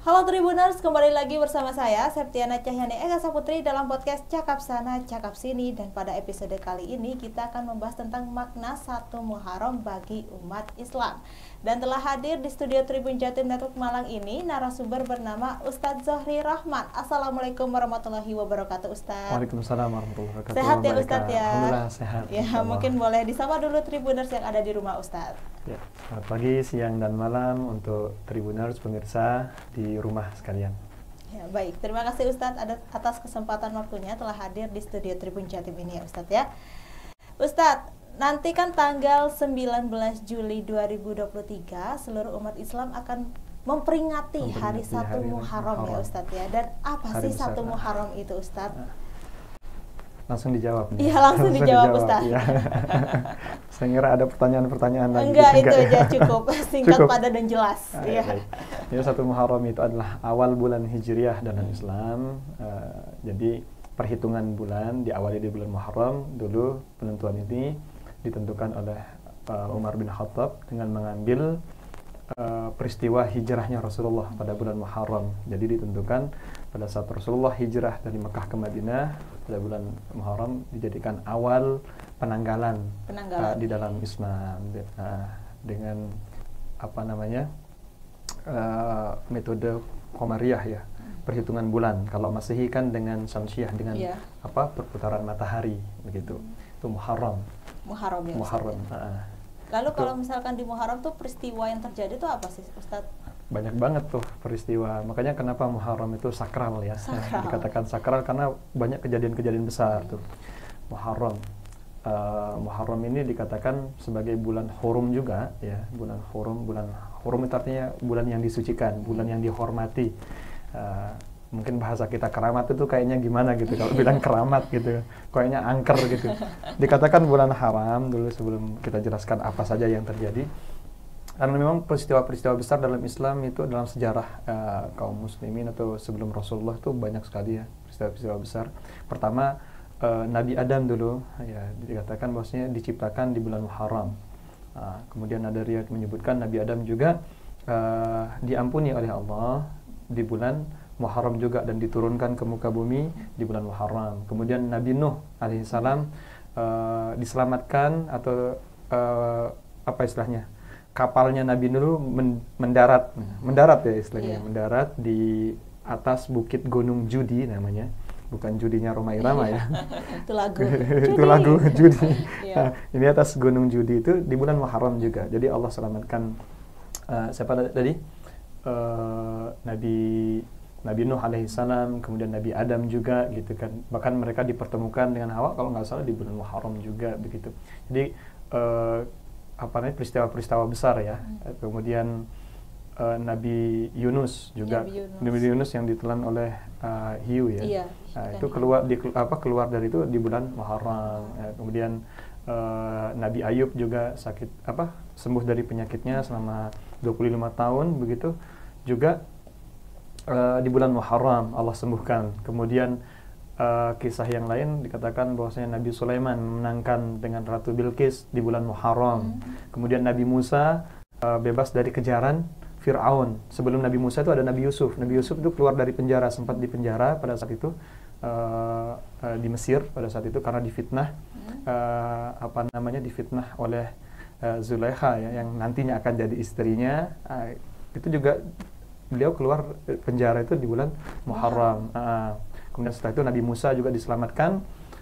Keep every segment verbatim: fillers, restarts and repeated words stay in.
Halo Tribuners, kembali lagi bersama saya Septiana Cahyani Ega Saputri dalam podcast Cakap Sana Cakap Sini. Dan pada episode kali ini kita akan membahas tentang makna satu Muharram bagi umat Islam. Dan telah hadir di studio Tribun Jatim Network Malang ini narasumber bernama Ustadz Zohri Rahman. Assalamualaikum warahmatullahi wabarakatuh Ustadz. Waalaikumsalam warahmatullahi wabarakatuh. Sehat ya Ustadz ya? Alhamdulillah sehat. Ya, mungkin boleh disapa dulu Tribuners yang ada di rumah Ustadz. Ya, selamat pagi, siang, dan malam untuk Tribuners pemirsa di rumah sekalian. Ya, baik, terima kasih Ustadz atas kesempatan waktunya telah hadir di studio Tribun Jatim ini ya Ustadz ya. Ustadz, nanti kan tanggal sembilan belas Juli dua ribu dua puluh tiga seluruh umat Islam akan memperingati, memperingati hari satu Muharram ya Ustadz ya. Dan apa hari sih satu Muharram itu Ustadz? Nah. Langsung dijawab nih. Iya, langsung, langsung dijawab, dijawab Ustaz. Ya. Saya kira ada pertanyaan-pertanyaan lagi. Enggak, itu enggak, aja cukup. Singkat, cukup. padat dan jelas. Ah, ya. Jadi satu Muharram itu adalah awal bulan Hijriah dalam Islam. Uh, jadi perhitungan bulan diawali di bulan Muharram. Dulu penentuan ini ditentukan oleh uh, Umar bin Khattab dengan mengambil uh, peristiwa hijrahnya Rasulullah pada bulan Muharram. Jadi ditentukan pada saat Rasulullah hijrah dari Mekah ke Madinah pada bulan Muharram dijadikan awal penanggalan, penanggalan. Uh, di dalam Islam uh, dengan apa namanya uh, metode Qamariyah ya, perhitungan bulan. Kalau Masehi kan dengan Syamsiah dengan yeah. apa perputaran matahari begitu. Hmm. Itu Muharram. Muharram ya. Muharram. Uh, Lalu itu. Kalau misalkan di Muharram tuh peristiwa yang terjadi itu apa sih Ustadz? Banyak banget tuh peristiwa. Makanya kenapa Muharram itu sakral ya. Sakral. Dikatakan sakral karena banyak kejadian-kejadian besar hmm. tuh. Muharram. Uh, Muharram ini dikatakan sebagai bulan hurum juga ya, bulan hurum, bulan hurum itu artinya bulan yang disucikan, bulan yang dihormati. Uh, mungkin bahasa kita keramat itu kayaknya gimana gitu kalau bilang keramat gitu, kayaknya angker gitu. Dikatakan bulan haram dulu sebelum kita jelaskan apa saja yang terjadi. Karena memang peristiwa-peristiwa besar dalam Islam itu dalam sejarah uh, kaum muslimin atau sebelum Rasulullah itu banyak sekali ya peristiwa-peristiwa besar. Pertama uh, Nabi Adam dulu ya dikatakan bahwasanya diciptakan di bulan Muharram. Uh, kemudian ada riwayat menyebutkan Nabi Adam juga uh, diampuni oleh Allah di bulan Muharram juga dan diturunkan ke muka bumi di bulan Muharram. Kemudian Nabi Nuh alaihissalam uh, diselamatkan atau uh, apa istilahnya? Kapalnya Nabi Nuh mendarat, mendarat ya istilahnya, yeah. mendarat di atas bukit Gunung Judi namanya, bukan judinya Rhoma Irama ya. Itu lagu. Itu lagu Judi. Yeah. Nah, ini atas Gunung Judi itu di bulan Muharram juga. Jadi Allah selamatkan uh, siapa tadi? Uh, Nabi Nabi Nuh alaihissalam, kemudian Nabi Adam juga gitu kan. Bahkan mereka dipertemukan dengan Hawa kalau nggak salah di bulan Muharram juga begitu. Jadi uh, apa namanya peristiwa-peristiwa besar ya. Hmm. Kemudian uh, Nabi Yunus juga, Nabi Yunus, Nabi Yunus yang ditelan oleh uh, hiu ya. Iya, nah, itu keluar di apa keluar dari itu di bulan Muharram. Ya, kemudian uh, Nabi Ayub juga sakit apa sembuh dari penyakitnya selama dua puluh lima tahun begitu. Juga uh, di bulan Muharram Allah sembuhkan. Kemudian Uh, kisah yang lain dikatakan bahwasanya Nabi Sulaiman menangkan dengan Ratu Bilqis di bulan Muharram. Hmm. Kemudian Nabi Musa uh, bebas dari kejaran Fir'aun. Sebelum Nabi Musa itu ada Nabi Yusuf. Nabi Yusuf itu keluar dari penjara, sempat di penjara pada saat itu uh, uh, di Mesir pada saat itu karena difitnah hmm. uh, apa namanya difitnah oleh uh, Zulaikha ya yang nantinya akan jadi istrinya. Uh, itu juga beliau keluar penjara itu di bulan Muharram. Uh, Kemudian setelah itu Nabi Musa juga diselamatkan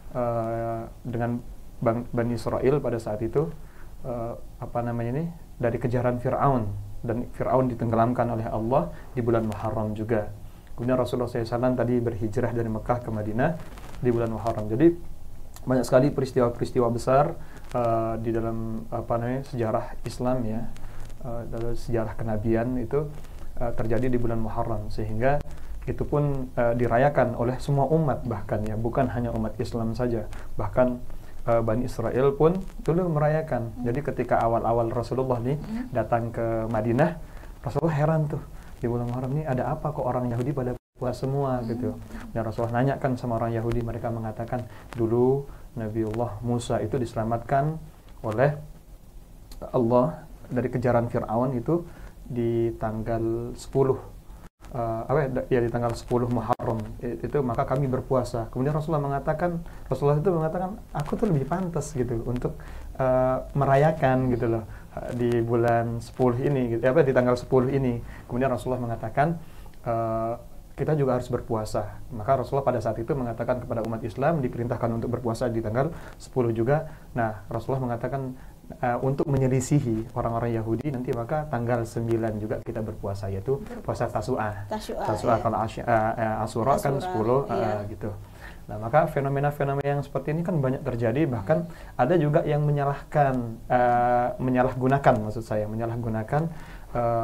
uh, dengan Bani Israel pada saat itu uh, apa namanya ini dari kejaran Fir'aun, dan Fir'aun ditenggelamkan oleh Allah di bulan Muharram juga. Kemudian Rasulullah shallallahu alaihi wasallam tadi berhijrah dari Mekah ke Madinah di bulan Muharram. Jadi banyak sekali peristiwa-peristiwa besar uh, di dalam apa namanya sejarah Islam ya, uh, dalam sejarah kenabian itu uh, terjadi di bulan Muharram, sehingga itu pun uh, dirayakan oleh semua umat bahkan ya, bukan hanya umat Islam saja, bahkan uh, Bani Israel pun dulu merayakan. Hmm. Jadi ketika awal-awal Rasulullah nih hmm. datang ke Madinah, Rasulullah heran tuh di bulan Muharram ini ada apa kok orang Yahudi pada puasa semua hmm. gitu. Dan Rasulullah nanyakan sama orang Yahudi, mereka mengatakan dulu Nabiullah Musa itu diselamatkan oleh Allah dari kejaran Fir'aun itu di tanggal sepuluh uh, apa ya di tanggal sepuluh Muharram itu maka kami berpuasa. Kemudian Rasulullah mengatakan, Rasulullah itu mengatakan aku tuh lebih pantas gitu untuk uh, merayakan gitu loh di bulan sepuluh ini gitu, apa di tanggal sepuluh ini. Kemudian Rasulullah mengatakan uh, kita juga harus berpuasa. Maka Rasulullah pada saat itu mengatakan kepada umat Islam diperintahkan untuk berpuasa di tanggal sepuluh juga. Nah, Rasulullah mengatakan uh, untuk menyelisihi orang-orang Yahudi nanti maka tanggal sembilan juga kita berpuasa, yaitu puasa Tasu'ah. Tasu'ah, Tasu'ah ya. kalau Asy- uh, uh, Asyura kan sepuluh iya. uh, gitu. Nah, maka fenomena-fenomena yang seperti ini kan banyak terjadi, bahkan ada juga yang menyalahkan uh, menyalahgunakan maksud saya, menyalahgunakan uh,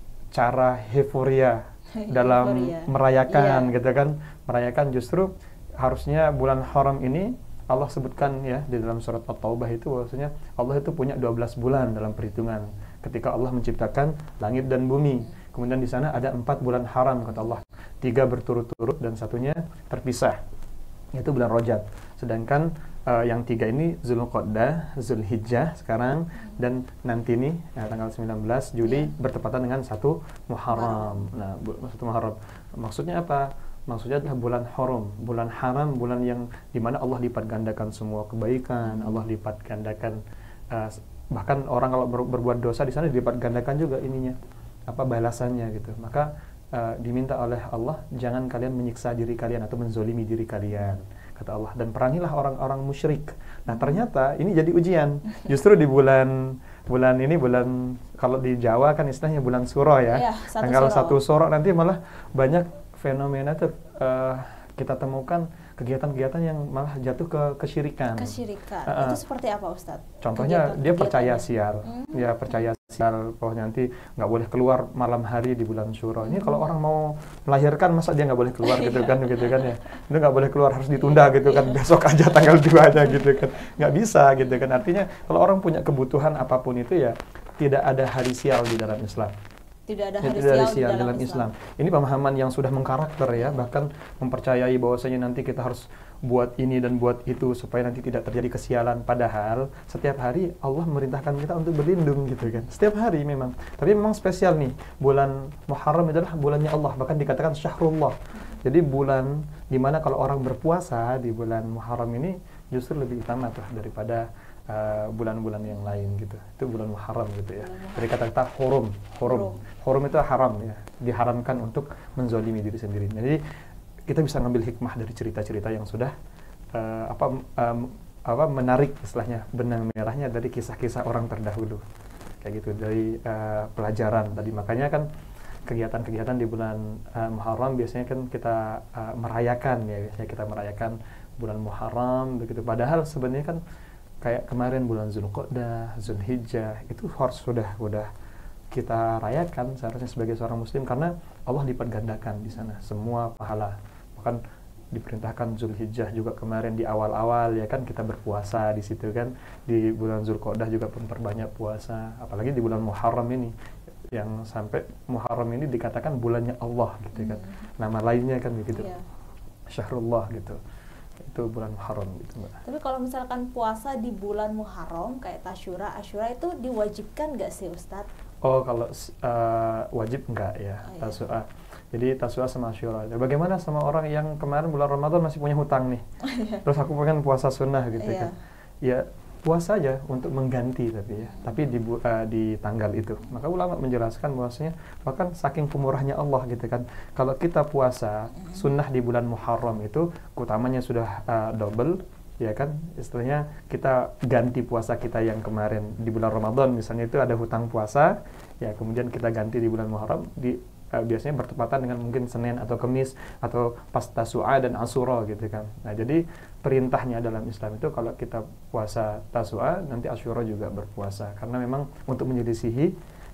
cara euforia dalam Euforia. merayakan Iya. gitu kan, merayakan justru harusnya bulan haram ini Allah sebutkan ya di dalam surat At-Taubah itu bahwasanya Allah itu punya dua belas bulan dalam perhitungan ketika Allah menciptakan langit dan bumi. Kemudian di sana ada empat bulan haram kata Allah, tiga berturut-turut dan satunya terpisah, yaitu bulan Rajab. Sedangkan uh, yang tiga ini Zulqa'dah, Zulhijjah sekarang, dan nanti nih ya, tanggal sembilan belas Juli yeah. bertepatan dengan satu Muharram. Nah, bu- satu Muharram. Maksudnya apa? Maksudnya adalah bulan haram, bulan haram, bulan yang dimana Allah lipat gandakan semua kebaikan, Allah lipat gandakan uh, bahkan orang kalau ber- berbuat dosa di sana dilipat gandakan juga ininya apa balasannya gitu. Maka uh, diminta oleh Allah jangan kalian menyiksa diri kalian atau menzolimi diri kalian, kata Allah, dan perangilah orang-orang musyrik. Nah, ternyata ini jadi ujian. Justru di bulan bulan ini bulan kalau di Jawa kan istilahnya bulan Suro ya. Iya, satu tanggal Suro. satu Suro nanti malah banyak fenomena tuh uh, kita temukan kegiatan-kegiatan yang malah jatuh ke kesyirikan. Kesyirikan. Uh, uh. Itu seperti apa, Ustadz? Contohnya dia percaya Kegiatan-kegiatannya. sial, Hmm. ya percaya sial bahwa nanti nggak boleh keluar malam hari di bulan Syuro. Ini kalau orang mau melahirkan masa dia nggak boleh keluar gitu kan, gitu kan ya. Itu nggak boleh keluar, harus ditunda gitu kan, besok aja tanggal dua aja gitu kan, nggak bisa gitu kan. Artinya kalau orang punya kebutuhan apapun itu ya tidak ada hari sial di dalam Islam. Tidak ada Ya, hari tidak ada sial di sial dalam, dalam Islam. Ini pemahaman yang sudah mengkarakter ya, bahkan mempercayai bahwasanya nanti kita harus buat ini dan buat itu supaya nanti tidak terjadi kesialan. Padahal setiap hari Allah memerintahkan kita untuk berlindung gitu kan. Setiap hari memang. Tapi memang spesial nih, bulan Muharram adalah bulannya Allah, bahkan dikatakan syahrullah. Jadi bulan dimana kalau orang berpuasa di bulan Muharram ini justru lebih utama tuh daripada Uh, bulan-bulan yang lain gitu. Itu bulan Muharram gitu ya. Dari kata-kata hurum, hurum. Hurum itu haram ya, diharamkan untuk menzolimi diri sendiri. Jadi kita bisa ngambil hikmah dari cerita-cerita yang sudah uh, apa um, apa menarik istilahnya, benang merahnya dari kisah-kisah orang terdahulu. Kayak gitu, dari uh, pelajaran tadi. Makanya kan kegiatan-kegiatan di bulan uh, Muharram biasanya kan kita uh, merayakan ya, biasanya kita merayakan bulan Muharram begitu. Padahal sebenarnya kan kayak kemarin bulan Zulqa'dah, Zulhijjah itu harus sudah sudah kita rayakan seharusnya sebagai seorang muslim, karena Allah lipat gandakan di sana semua pahala. Bahkan diperintahkan Zulhijjah juga kemarin di awal-awal ya kan kita berpuasa di situ kan. Di bulan Zulqa'dah juga memperbanyak puasa, apalagi di bulan Muharram ini yang sampai Muharram ini dikatakan bulannya Allah gitu kan. Hmm. Nama lainnya kan begitu. Yeah. Syahrullah gitu. Itu bulan Muharram gitu Mbak. Tapi kalau misalkan puasa di bulan Muharram kayak Tasyura, Asyura itu diwajibkan nggak sih Ustadz? Oh kalau uh, wajib enggak ya, oh, Tasu'a. Iya. Jadi Tasu'a sama Asyura. Bagaimana sama orang yang kemarin bulan Ramadan masih punya hutang nih, terus aku pengen puasa sunnah gitu kan? Ya puasa aja untuk mengganti tapi ya, tapi di uh, di tanggal itu. Maka ulama menjelaskan bahwasanya bahkan saking pemurahnya Allah gitu kan, kalau kita puasa sunnah di bulan Muharram itu utamanya sudah uh, double ya kan, istilahnya kita ganti puasa kita yang kemarin di bulan Ramadan misalnya itu ada hutang puasa ya, kemudian kita ganti di bulan Muharram di uh, biasanya bertepatan dengan mungkin Senin atau Kamis atau pas Tasu'a dan Asyura gitu kan. Nah jadi perintahnya dalam Islam itu kalau kita puasa Tasu'a nanti Asyura juga berpuasa, karena memang untuk menyelisihi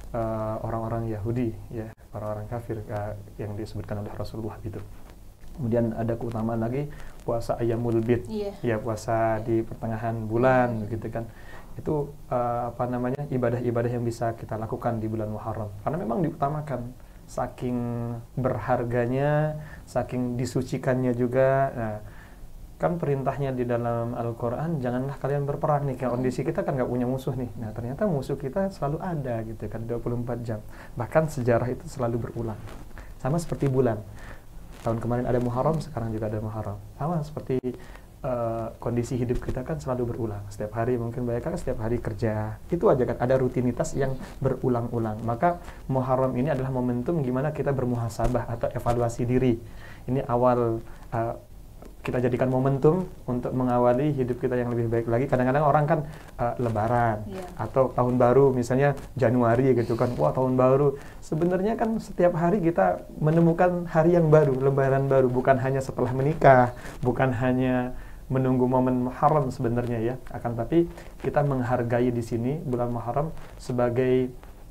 uh, orang-orang Yahudi ya, orang-orang kafir uh, yang disebutkan oleh Rasulullah itu. Kemudian ada keutamaan lagi puasa Ayyamul Bid, yeah. ya puasa yeah. di pertengahan bulan gitu kan. Itu uh, apa namanya ibadah-ibadah yang bisa kita lakukan di bulan Muharram, karena memang diutamakan, saking berharganya, saking disucikannya juga. Nah, kan perintahnya di dalam Al-Quran, janganlah kalian berperang nih, kayak kondisi kita kan nggak punya musuh nih. Nah ternyata musuh kita selalu ada gitu kan, dua puluh empat jam. Bahkan sejarah itu selalu berulang. Sama seperti bulan. Tahun kemarin ada Muharram, sekarang juga ada Muharram. Sama seperti uh, kondisi hidup kita kan selalu berulang. Setiap hari mungkin banyak kan setiap hari kerja. Itu aja kan, ada rutinitas yang berulang-ulang. Maka Muharram ini adalah momentum gimana kita bermuhasabah atau evaluasi diri. Ini awal uh, kita jadikan momentum untuk mengawali hidup kita yang lebih baik lagi. Kadang-kadang orang kan uh, lebaran yeah. atau tahun baru, misalnya Januari gitu kan, wah tahun baru. Sebenarnya kan setiap hari kita menemukan hari yang baru, lebaran baru, bukan hanya setelah menikah, bukan hanya menunggu momen Muharram sebenarnya ya. Akan tapi kita menghargai di sini bulan Muharram sebagai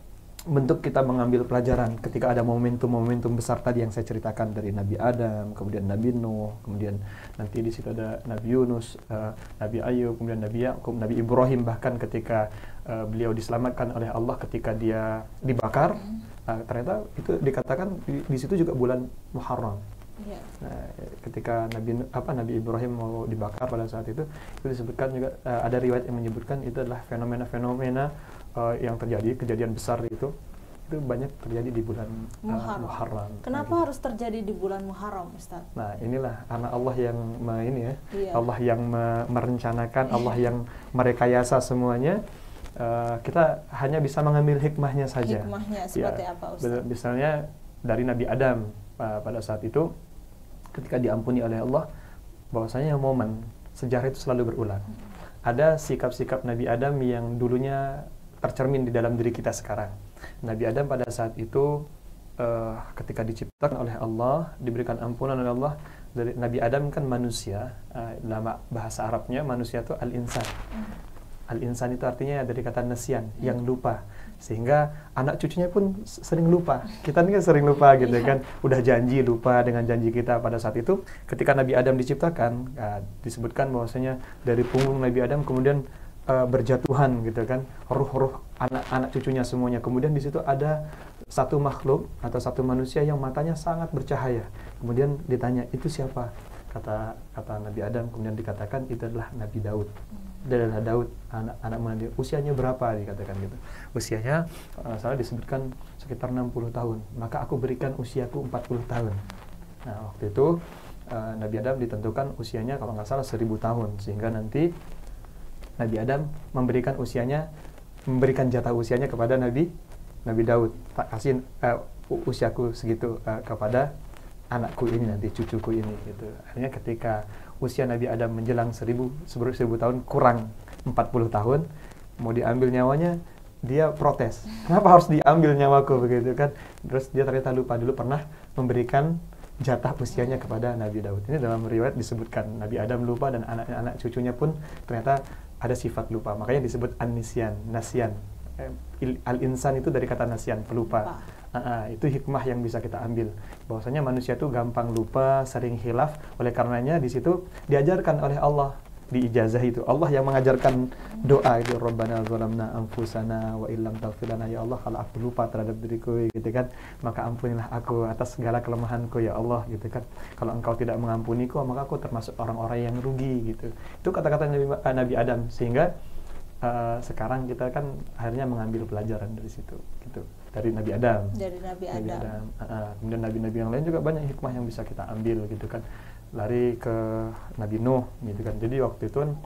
bentuk kita mengambil pelajaran ketika ada momentum-momentum besar tadi yang saya ceritakan dari Nabi Adam, kemudian Nabi Nuh, kemudian nanti di situ ada Nabi Yunus, uh, Nabi Ayub, kemudian Nabi Yakub, Nabi Ibrahim, bahkan ketika uh, beliau diselamatkan oleh Allah ketika dia dibakar, uh, ternyata itu dikatakan di, di situ juga bulan Muharram. Yeah. Nah, ketika Nabi apa Nabi Ibrahim mau dibakar pada saat itu, itu disebutkan juga uh, ada riwayat yang menyebutkan itu adalah fenomena-fenomena Uh, yang terjadi, kejadian besar itu itu banyak terjadi di bulan Muharram. Uh, Muharram. Kenapa nah, gitu. harus terjadi di bulan Muharram, Ustaz? Nah, inilah anak Allah yang me, ini ya, iya. Allah yang me, merencanakan, Allah yang merekayasa semuanya. Uh, kita hanya bisa mengambil hikmahnya saja. Hikmahnya seperti ya, apa, Ustaz? Misalnya dari Nabi Adam uh, pada saat itu, ketika diampuni oleh Allah, bahwasanya momen sejarah itu selalu berulang. Hmm. Ada sikap-sikap Nabi Adam yang dulunya tercermin di dalam diri kita sekarang. Nabi Adam pada saat itu uh, ketika diciptakan oleh Allah, diberikan ampunan oleh Allah. Dari Nabi Adam kan manusia, uh, dalam bahasa Arabnya manusia itu al-insan. Mm. Al-insan itu artinya dari kata nasyan, mm. yang lupa. Sehingga anak cucunya pun sering lupa. Kita ini kan sering lupa gitu yeah. kan. Udah janji lupa dengan janji kita pada saat itu. Ketika Nabi Adam diciptakan, uh, disebutkan bahwasanya dari punggung Nabi Adam kemudian Uh, berjatuhan gitu kan, ruh-ruh anak-anak cucunya semuanya. Kemudian di situ ada satu makhluk atau satu manusia yang matanya sangat bercahaya. Kemudian ditanya, itu siapa? Kata kata Nabi Adam, kemudian dikatakan itu adalah Nabi Daud. Dia adalah Daud, anak-anak Nabi. Usianya berapa dikatakan gitu? Usianya uh, salah disebutkan sekitar enam puluh tahun. Maka aku berikan usiaku empat puluh tahun. Nah, waktu itu uh, Nabi Adam ditentukan usianya kalau nggak salah seribu tahun, sehingga nanti Nabi Adam memberikan usianya, memberikan jatah usianya kepada Nabi Nabi Daud. Tak kasih uh, usiaku segitu uh, kepada anakku ini nanti, cucuku ini gitu. Akhirnya ketika usia Nabi Adam menjelang seribu, seribu, seribu tahun, kurang empat puluh tahun, mau diambil nyawanya, dia protes. Kenapa harus diambil nyawaku begitu kan? Terus dia ternyata lupa dulu pernah memberikan jatah usianya kepada Nabi Daud. Ini dalam riwayat disebutkan Nabi Adam lupa dan anak-anak cucunya pun ternyata ada sifat lupa. Makanya disebut an-nisyan, nasyan. Eh, al-insan itu dari kata nasyan, pelupa. Uh, uh, itu hikmah yang bisa kita ambil. Bahwasanya manusia itu gampang lupa, sering khilaf. Oleh karenanya di situ diajarkan oleh Allah di ijazah itu. Allah yang mengajarkan doa itu, Rabbana zalamna anfusana wa illam taghfir lana, ya Allah kalau aku lupa terhadap diriku gitu kan, maka ampunilah aku atas segala kelemahanku ya Allah gitu kan. Kalau engkau tidak mengampuniku, maka aku termasuk orang-orang yang rugi gitu. Itu kata-kata Nabi, uh, Nabi Adam, sehingga uh, sekarang kita kan akhirnya mengambil pelajaran dari situ gitu. Dari Nabi Adam. Dari Nabi, Nabi Adam. Adam. Uh, uh, kemudian nabi-nabi yang lain juga banyak hikmah yang bisa kita ambil gitu kan. Lari ke Nabi Nuh gitu kan. Jadi waktu itu kan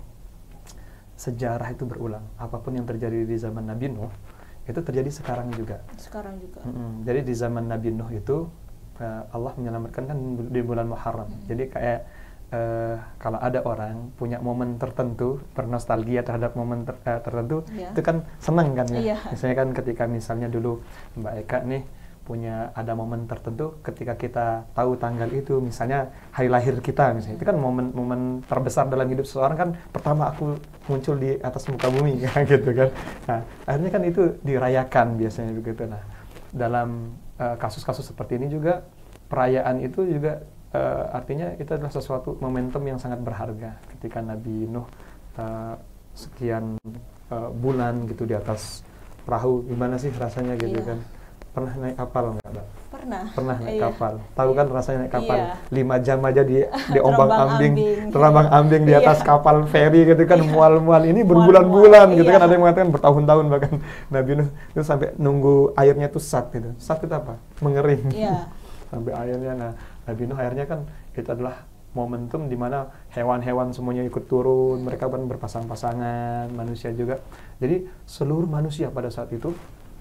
sejarah itu berulang. Apapun yang terjadi di zaman Nabi Nuh itu terjadi sekarang juga. Sekarang juga. Mm-hmm. Jadi di zaman Nabi Nuh itu uh, Allah menyelamatkan kan di bulan Muharram. Mm-hmm. Jadi kayak uh, kalau ada orang punya momen tertentu, bernostalgia terhadap momen ter- uh, tertentu, yeah. itu kan senang kan ya. Yeah. Misalnya kan ketika misalnya dulu Mbak Eka nih punya ada momen tertentu ketika kita tahu tanggal itu, misalnya hari lahir kita misalnya, itu kan momen-momen terbesar dalam hidup seseorang kan, pertama aku muncul di atas muka bumi gitu kan. Nah, akhirnya kan itu dirayakan biasanya begitu. Nah, dalam uh, kasus-kasus seperti ini juga perayaan itu juga uh, artinya itu adalah sesuatu momentum yang sangat berharga ketika Nabi Nuh uh, sekian uh, bulan gitu di atas perahu, gimana sih rasanya gitu yeah. kan. Pernah naik kapal nggak, Mbak? Pernah. Pernah naik iya. kapal. Tahu kan rasanya naik kapal? Iya. Lima jam aja di di ombang-ambing, ambing. terombang-ambing di atas iya. kapal feri gitu kan, iya. mual-mual. Ini berbulan-bulan gitu iya. kan, ada yang mengatakan bertahun-tahun bahkan. Nabi Nuh itu sampai nunggu airnya tuh sat gitu. Sat itu apa? Mengering. Iya. sampai akhirnya. Nah, Nabi Nuh akhirnya kan itu adalah momentum di mana hewan-hewan semuanya ikut turun, mereka kan berpasang-pasangan, manusia juga. Jadi seluruh manusia pada saat itu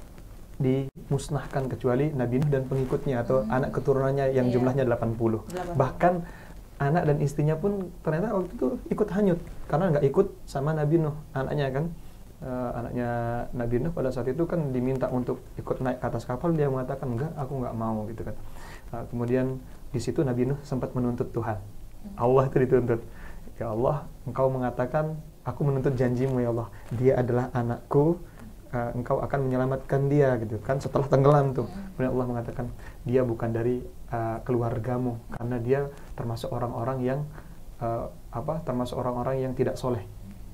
dimusnahkan kecuali Nabi Nuh dan pengikutnya atau hmm. anak keturunannya yang yeah. jumlahnya delapan puluh. delapan puluh. Bahkan anak dan istrinya pun ternyata waktu itu ikut hanyut karena nggak ikut sama Nabi Nuh, anaknya kan. Uh, anaknya Nabi Nuh pada saat itu kan diminta untuk ikut naik ke atas kapal, dia mengatakan enggak, aku nggak mau gitu kan. Uh, kemudian di situ Nabi Nuh sempat menuntut Tuhan. Allah itu dituntut, ya Allah, engkau mengatakan aku menuntut janjimu ya Allah, dia adalah anakku, uh, engkau akan menyelamatkan dia gitu kan setelah tenggelam tuh. Kemudian Allah mengatakan dia bukan dari uh, keluargamu karena dia termasuk orang-orang yang uh, apa termasuk orang-orang yang tidak soleh.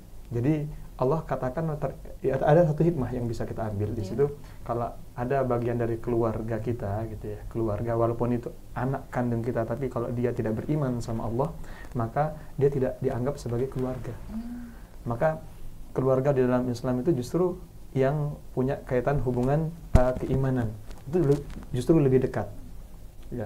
Jadi Allah katakan ter, ya, ada satu hikmah yang bisa kita ambil di situ. Yeah. Kalau ada bagian dari keluarga kita gitu ya, keluarga walaupun itu anak kandung kita, tapi kalau dia tidak beriman sama Allah, maka dia tidak dianggap sebagai keluarga. Mm. Maka keluarga di dalam Islam itu justru yang punya kaitan hubungan uh, keimanan itu justru lebih dekat. Ya.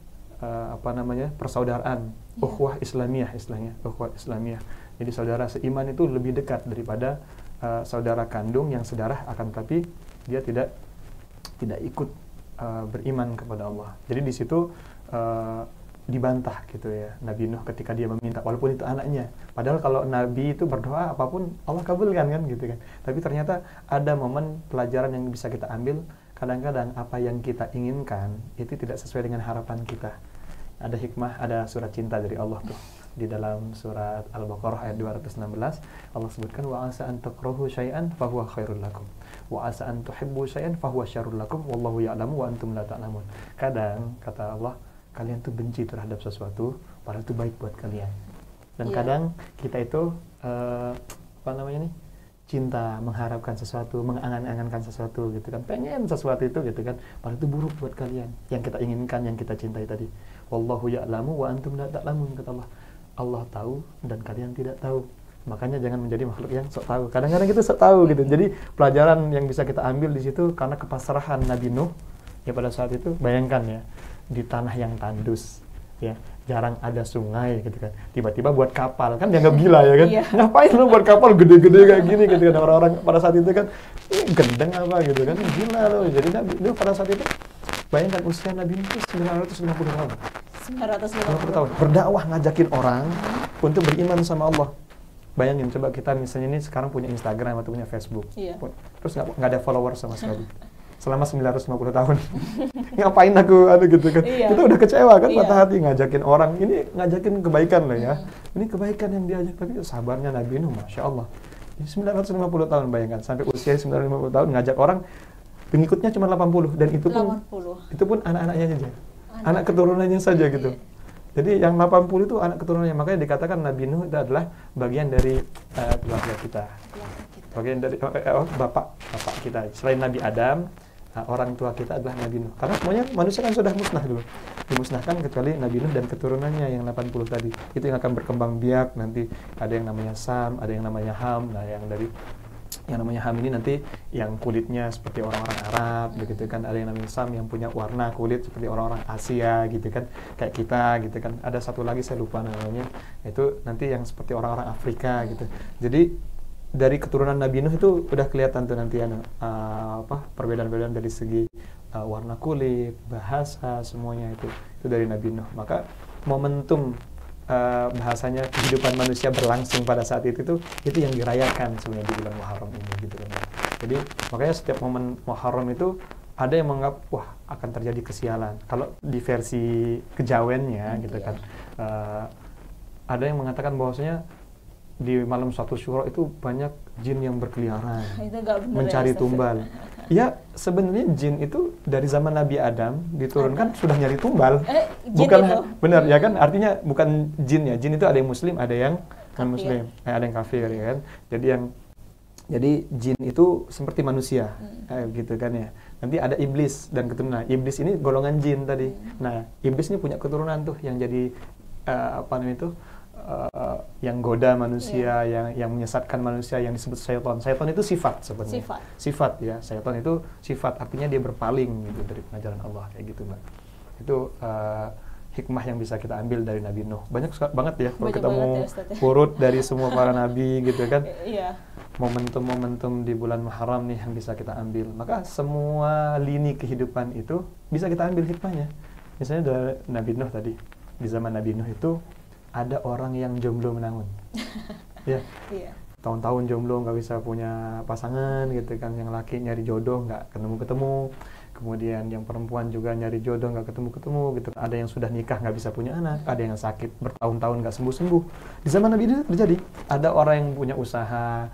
Uh, apa namanya? Persaudaraan, yeah. ukhuwah Islamiyah istilahnya, ukhuwah Islamiyah. Jadi saudara seiman itu lebih dekat daripada uh, saudara kandung yang sedarah akan tapi dia tidak tidak ikut uh, beriman kepada Allah. Jadi di situ uh, dibantah gitu ya Nabi Nuh ketika dia meminta walaupun itu anaknya. Padahal kalau Nabi itu berdoa apapun Allah kabulkan kan gitu kan. Tapi ternyata ada momen pelajaran yang bisa kita ambil. Kadang-kadang apa yang kita inginkan itu tidak sesuai dengan harapan kita. Ada hikmah, ada surat cinta dari Allah tuh. Di dalam surat Al-Baqarah ayat dua ratus enam belas Allah sebutkan wa asa an takrahu syai'an fa huwa khairul lakum wa asa an tuhibbu syai'an fa huwa syarrul lakum wallahu ya'lamu wa antum la ta'lamun. Kadang kata Allah kalian tuh benci terhadap sesuatu padahal itu baik buat kalian. Dan yeah. kadang kita itu uh, apa namanya nih? Cinta, mengharapkan sesuatu, mengangan-angankan sesuatu gitu kan. Pengen sesuatu itu gitu kan. Padahal itu buruk buat kalian. Yang kita inginkan, yang kita cintai tadi. Wallahu ya'lamu wa antum la ta'lamun kata Allah. Allah tahu dan kalian tidak tahu. Makanya jangan menjadi makhluk yang sok tahu. Kadang-kadang kita sok tahu gitu. Jadi pelajaran yang bisa kita ambil di situ karena kepasrahan Nabi Nuh ya pada saat itu, bayangkan ya di tanah yang tandus ya, jarang ada sungai gitu kan. Tiba-tiba buat kapal, kan dianggap gila ya kan. Iya. Ngapain lu buat kapal gede-gede kayak gini gitu kan. Orang-orang pada saat itu kan ini gendeng apa gitu kan. Gila loh. Jadi Nabi Nuh pada saat itu bayangkan usia Nabi Nuh sembilan ratus lima puluh tahun. sembilan ratus lima puluh tahun berdakwah ngajakin orang hmm. untuk beriman sama Allah. Bayangin coba kita misalnya ini sekarang punya Instagram atau punya Facebook, iya. terus nggak ada followers sama sekali selama sembilan ratus lima puluh tahun. Ngapain aku ada gitu kan? Iya. Kita udah kecewa kan, iya. patah hati ngajakin orang. Ini ngajakin kebaikan loh ya. Hmm. Ini kebaikan yang diajak, tapi sabarnya Nabi Nuh, masya Allah. sembilan ratus lima puluh tahun bayangkan sampai usia sembilan ratus lima puluh tahun ngajak orang, pengikutnya cuma delapan puluh dan itu pun delapan puluh. Itu pun anak-anaknya saja. Anak keturunannya saja gitu. Jadi yang delapan puluh itu anak keturunannya. Makanya dikatakan Nabi Nuh itu adalah bagian dari uh, keluarga kita. Bagian dari uh, uh, bapak bapak kita. Selain Nabi Adam, uh, orang tua kita adalah Nabi Nuh. Karena semuanya manusia kan sudah musnah dulu. Dimusnahkan kecuali Nabi Nuh dan keturunannya yang delapan puluh tadi. Itu yang akan berkembang biak nanti ada yang namanya Sam, ada yang namanya Ham. Nah, yang dari yang namanya Ham ini nanti yang kulitnya seperti orang-orang Arab begitu kan, ada yang namanya Sam yang punya warna kulit seperti orang-orang Asia gitu kan, kayak kita gitu kan. Ada satu lagi saya lupa namanya, itu nanti yang seperti orang-orang Afrika gitu. Jadi dari keturunan Nabi Nuh itu udah kelihatan tuh nanti uh, apa perbedaan-perbedaan dari segi uh, warna kulit, bahasa, semuanya itu itu dari Nabi Nuh. Maka momentum Uh, bahasanya kehidupan manusia berlangsung pada saat itu tuh itu yang dirayakan sebenarnya di bulan Muharram ini gitu kan. Jadi makanya setiap momen Muharram itu ada yang menganggap wah akan terjadi kesialan. Kalau di versi kejawennya hmm, gitu iya. kan uh, ada yang mengatakan bahwasanya di malam satu Syuro itu banyak jin yang berkeliaran itu mencari ya, tumbal. Ya sebenarnya jin itu dari zaman Nabi Adam diturunkan ada. Sudah nyari tumbal. Eh, bukan itu. Benar ya kan? Artinya bukan jin ya. Jin itu ada yang muslim, ada yang non muslim, eh, ada yang kafir ya kan. Jadi yang jadi jin itu seperti manusia, hmm. eh, gitu kan ya. Nanti ada iblis dan keturunan. Iblis ini golongan jin tadi. Hmm. Nah iblis ini punya keturunan tuh yang jadi uh, apa namanya itu? Uh, yang goda manusia, yeah. yang yang menyesatkan manusia, yang disebut syaitan. Syaitan itu sifat sebenarnya. Sifat. Sifat ya. Syaitan itu sifat, artinya dia berpaling gitu dari pengajaran Allah kayak gitu, Mbak. Itu uh, hikmah yang bisa kita ambil dari Nabi Nuh. Banyak banget ya kalau Banyak kita mau ya, ya. urut dari semua para nabi gitu kan. Iya. Momentum-momentum di bulan Muharram nih yang bisa kita ambil. Maka semua lini kehidupan itu bisa kita ambil hikmahnya. Misalnya dari Nabi Nuh tadi, di zaman Nabi Nuh itu ada orang yang jomblo menangun. Ya. Iya. Tahun-tahun jomblo nggak bisa punya pasangan gitu kan, yang laki nyari jodoh nggak ketemu-ketemu, kemudian yang perempuan juga nyari jodoh nggak ketemu-ketemu gitu. Ada yang sudah nikah nggak bisa punya anak, ada yang sakit bertahun-tahun nggak sembuh-sembuh. Di zaman Nabi itu terjadi, ada orang yang punya usaha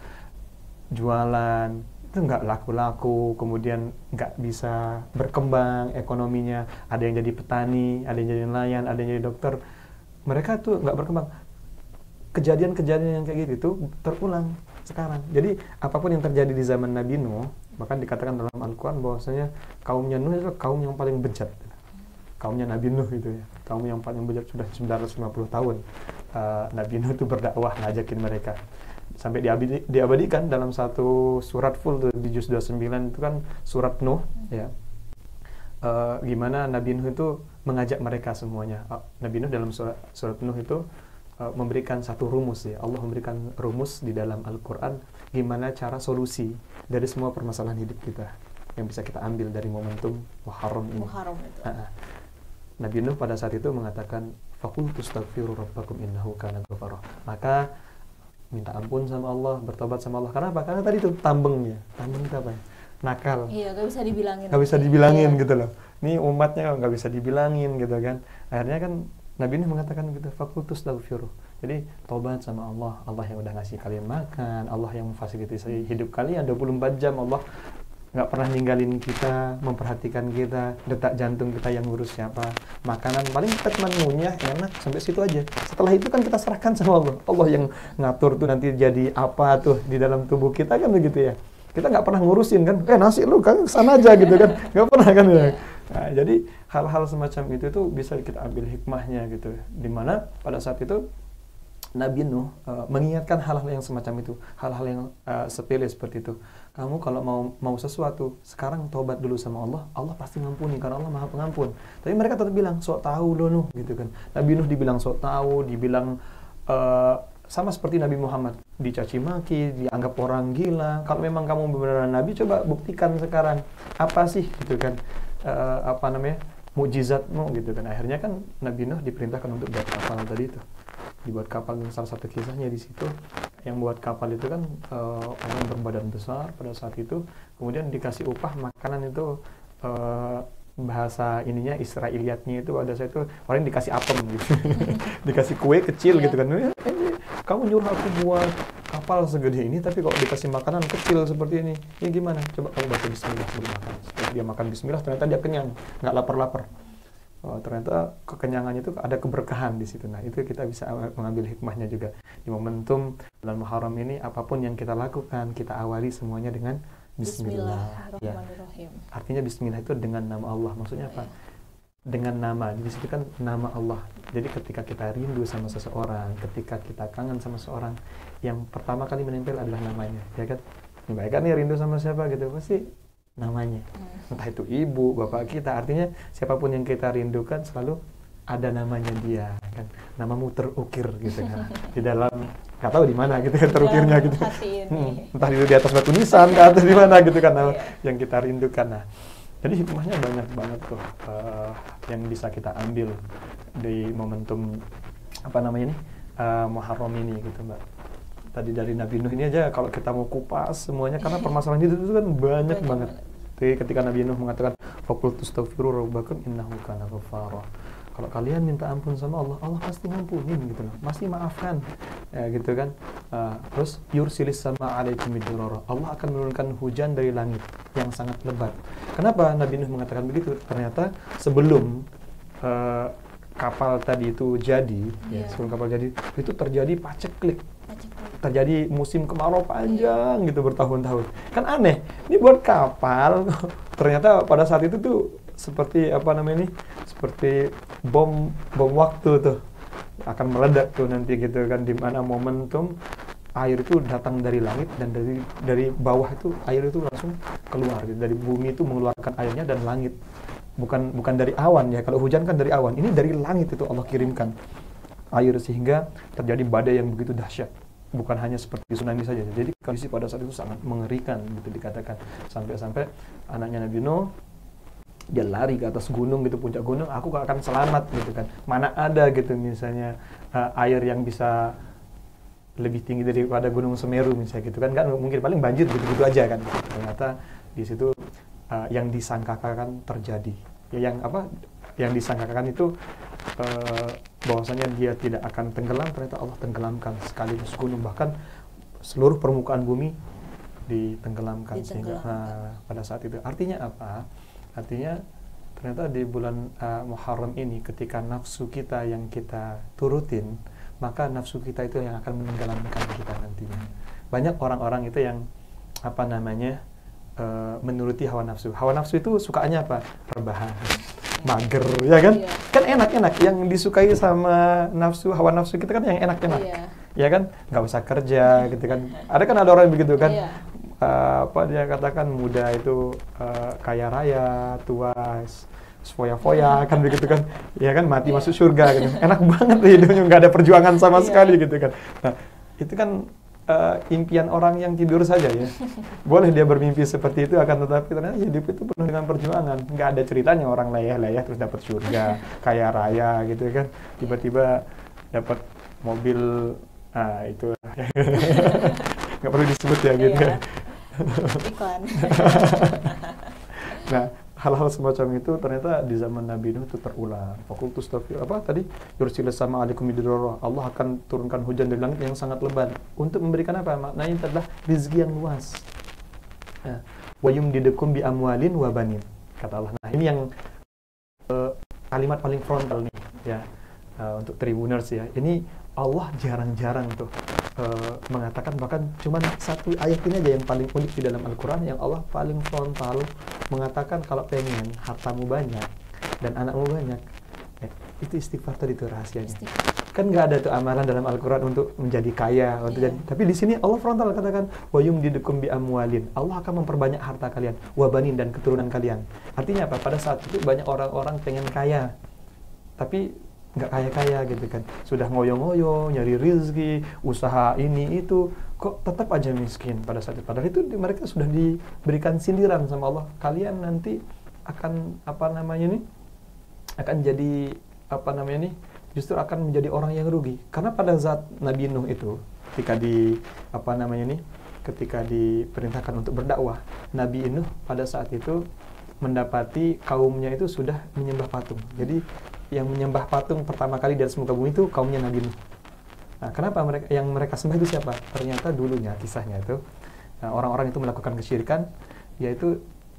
jualan itu nggak laku-laku, kemudian nggak bisa berkembang ekonominya, ada yang jadi petani, ada yang jadi nelayan, ada yang jadi dokter, mereka tuh nggak berkembang. Kejadian-kejadian yang kayak gitu terulang sekarang. Jadi apapun yang terjadi di zaman Nabi Nuh, bahkan dikatakan dalam Al-Quran bahwasanya kaumnya Nuh itu kaum yang paling bejat. Kaumnya Nabi Nuh itu ya, kaum yang paling bejat, sudah sembilan ratus lima puluh tahun uh, Nabi Nuh itu berdakwah ngajakin mereka. Sampai diabadi, diabadikan dalam satu surat full tuh, di juz dua puluh sembilan itu kan surat Nuh ya. Uh, gimana Nabi Nuh itu mengajak mereka semuanya. Uh, Nabi Nuh dalam surat, surat Nuh itu memberikan satu rumus ya. Allah memberikan rumus di dalam Al-Quran gimana cara solusi dari semua permasalahan hidup kita yang bisa kita ambil dari momentum Muharram ini. Muharram itu. Uh-uh. Nabi Nuh pada saat itu mengatakan faqultu astaghfiru rabbakum innahu kana ghafara. Maka minta ampun sama Allah, bertobat sama Allah. Karena apa? Karena tadi itu tambengnya. Tambeng itu apa ya? Nakal. Iya, gak bisa dibilangin. Gak bisa dibilangin iya. gitu loh. Ini umatnya gak bisa dibilangin gitu kan. Akhirnya kan Nabi Nuh mengatakan gitu, faqultu astaghfiru. Jadi tobat sama Allah, Allah yang udah ngasih kalian makan, Allah yang memfasilitasi hidup kalian dua puluh empat jam, Allah nggak pernah ninggalin kita, memperhatikan kita, detak jantung kita yang ngurus siapa, makanan paling kita cuma ngunyah enak sampai situ aja. Setelah itu kan kita serahkan sama Allah, Allah yang ngatur tuh nanti jadi apa tuh di dalam tubuh kita kan begitu ya. Kita nggak pernah ngurusin kan, eh nasi lu kan sana aja gitu kan, nggak pernah kan ya. Nah, jadi hal-hal semacam itu tuh bisa kita ambil hikmahnya gitu, dimana pada saat itu Nabi Nuh uh, mengingatkan hal-hal yang semacam itu, hal-hal yang uh, sepele seperti itu. Kamu kalau mau mau sesuatu, sekarang tobat dulu sama Allah, Allah pasti ngampuni karena Allah Maha Pengampun. Tapi mereka tetap bilang sok tahu lo Nuh gitu kan. Nabi Nuh dibilang sok tahu, dibilang uh, sama seperti Nabi Muhammad, dicaci maki, dianggap orang gila. Kalau memang kamu beneran Nabi, coba buktikan sekarang apa sih gitu kan, uh, apa namanya, mukjizatmu gitu kan. Akhirnya kan Nabi Nuh diperintahkan untuk buat kapal tadi itu, dibuat kapal. Salah satu kisahnya di situ, yang buat kapal itu kan uh, orang berbadan besar pada saat itu, kemudian dikasih upah makanan itu, uh, bahasa ininya Israiliyatnya itu ada saya itu orang dikasih apem gitu, dikasih kue kecil gitu kan. Eh, kamu nyuruh aku buat kapal segede ini, tapi kalau dikasih makanan kecil seperti ini, ya gimana? Coba kamu baca Bismillah sebelum makan. Setelah dia makan Bismillah, ternyata dia kenyang, nggak lapar-lapar. Oh, ternyata kekenyangannya itu ada keberkahan di situ. Nah, itu kita bisa mengambil hikmahnya juga di momentum bulan Muharram ini. Apapun yang kita lakukan, kita awali semuanya dengan Bismillah. Bismillahirrahmanirrahim. Ya. Artinya Bismillah itu dengan nama Allah. Maksudnya apa? Dengan nama. Di situ kan nama Allah. Jadi ketika kita rindu sama seseorang, ketika kita kangen sama seseorang, yang pertama kali menempel adalah namanya, ya kan? Baik kan ya, rindu sama siapa gitu, pasti namanya. Entah itu ibu, bapak kita, artinya siapapun yang kita rindukan selalu ada namanya dia kan. Namamu terukir gitu kan. Di dalam, nggak tahu di mana gitu kan terukirnya gitu. Hmm, entah itu di atas batu nisan atau di mana gitu kan, nama yang kita rindukan. Nah, jadi hikmahnya banyak banget tuh uh, yang bisa kita ambil di momentum apa namanya nih uh, Muharram ini gitu Mbak. Tadi dari Nabi Nuh ini aja kalau kita mau kupas semuanya, karena permasalahan itu, itu kan banyak, banyak banget. Jadi ketika Nabi Nuh mengatakan faqultu astaghfiru rabbakum innahu kana ghafara. Kalau kalian minta ampun sama Allah, Allah pasti ngampunin gitu loh, pasti maafkan ya gitu kan. Uh, terus yursilis sama alaikum midrara, Allah akan menurunkan hujan dari langit yang sangat lebat. Kenapa Nabi Nuh mengatakan begitu? Ternyata sebelum uh, kapal tadi itu jadi, yeah. ya, sebelum kapal jadi itu terjadi paceklik. Terjadi musim kemarau panjang gitu bertahun-tahun. Kan aneh, ini buat kapal ternyata pada saat itu tuh seperti apa namanya ini, seperti bom bom waktu tuh akan meledak tuh nanti gitu kan, di mana momentum air itu datang dari langit dan dari dari bawah itu air itu langsung keluar gitu. Dari bumi itu mengeluarkan airnya dan langit bukan bukan dari awan ya. Kalau hujan kan dari awan. Ini dari langit itu Allah kirimkan air sehingga terjadi badai yang begitu dahsyat. Bukan hanya seperti tsunami saja. Jadi kondisi pada saat itu sangat mengerikan gitu dikatakan. Sampai-sampai anaknya Nabi Nuh dia lari ke atas gunung gitu, puncak gunung, aku gak akan selamat gitu kan. Mana ada gitu misalnya uh, air yang bisa lebih tinggi daripada Gunung Semeru misalnya gitu kan. Kan mungkin paling banjir gitu-gitu aja kan. Ternyata di situ uh, yang disangkakan terjadi. Ya yang apa? Yang disangkakan itu uh, bahwasanya dia tidak akan tenggelam, ternyata Allah tenggelamkan sekaligus gunung, bahkan seluruh permukaan bumi ditenggelamkan sehingga nah, pada saat itu artinya apa? Artinya ternyata di bulan uh, Muharram ini ketika nafsu kita yang kita turutin, maka nafsu kita itu yang akan menenggelamkan kita nantinya. Banyak orang-orang itu yang apa namanya uh, menuruti hawa nafsu. Hawa nafsu itu sukaannya apa? Rebahan, mager, ya kan? Iya. Kan enak-enak. Yang disukai sama nafsu, hawa nafsu kita kan yang enak-enak, iya. Ya kan? Nggak usah kerja, gitu kan? Ada kan ada orang yang begitu kan? Iya. Uh, apa dia katakan muda itu uh, kaya raya, tua foya-foya kan begitu kan, ya kan mati yeah. masuk surga kan, enak banget hidupnya nggak ada perjuangan sama yeah. sekali gitu kan. Nah itu kan uh, impian orang yang tidur saja ya, boleh dia bermimpi seperti itu, akan tetapi ternyata hidup itu penuh dengan perjuangan, nggak ada ceritanya orang leyeh-leyeh terus dapat surga, kaya raya gitu kan, tiba-tiba dapat mobil, ah itu nggak perlu disebut ya gitu. Yeah. Iklan. Nah, hal-hal semacam itu ternyata di zaman Nabi Nuh itu terulang. Fakultus tafir apa tadi? Yursilis sama alaikum bidirrah. Allah akan turunkan hujan dari langit yang sangat lebat untuk memberikan apa? Maknanya adalah rezeki yang luas. Nah, wa yumdidukum bi amwalin wa banin. Kata Allah. Nah, ini yang uh, kalimat paling frontal nih ya. Uh, untuk Tribuners ya. Ini Allah jarang-jarang tuh Uh, mengatakan, bahkan cuma satu ayat ini aja yang paling unik di dalam Al-Quran, yang Allah paling frontal mengatakan kalau pengen hartamu banyak dan anakmu banyak, eh, itu istighfar tadi itu rahasianya. Istighfar. Kan nggak ada tuh amalan dalam Al-Quran untuk menjadi kaya, untuk yeah. jadi, tapi di sini Allah frontal katakan wa yumdidukum bi amwalin, Allah akan memperbanyak harta kalian, wa banin dan keturunan kalian. Artinya apa? Pada saat itu banyak orang-orang pengen kaya, tapi nggak kaya-kaya gitu kan, sudah ngoyo-ngoyo nyari rezeki, usaha ini itu, kok tetap aja miskin pada saat itu. Padahal itu mereka sudah diberikan sindiran sama Allah, kalian nanti akan apa namanya ini, akan jadi apa namanya ini, justru akan menjadi orang yang rugi. Karena pada saat Nabi Nuh itu, ketika di apa namanya ini, ketika diperintahkan untuk berdakwah, Nabi Nuh pada saat itu mendapati kaumnya itu sudah menyembah patung. Jadi yang menyembah patung pertama kali di atas muka bumi itu kaumnya Nabi Nuh. Nah, kenapa mereka yang mereka sembah itu siapa? Ternyata dulunya kisahnya itu nah, orang-orang itu melakukan kesyirikan, yaitu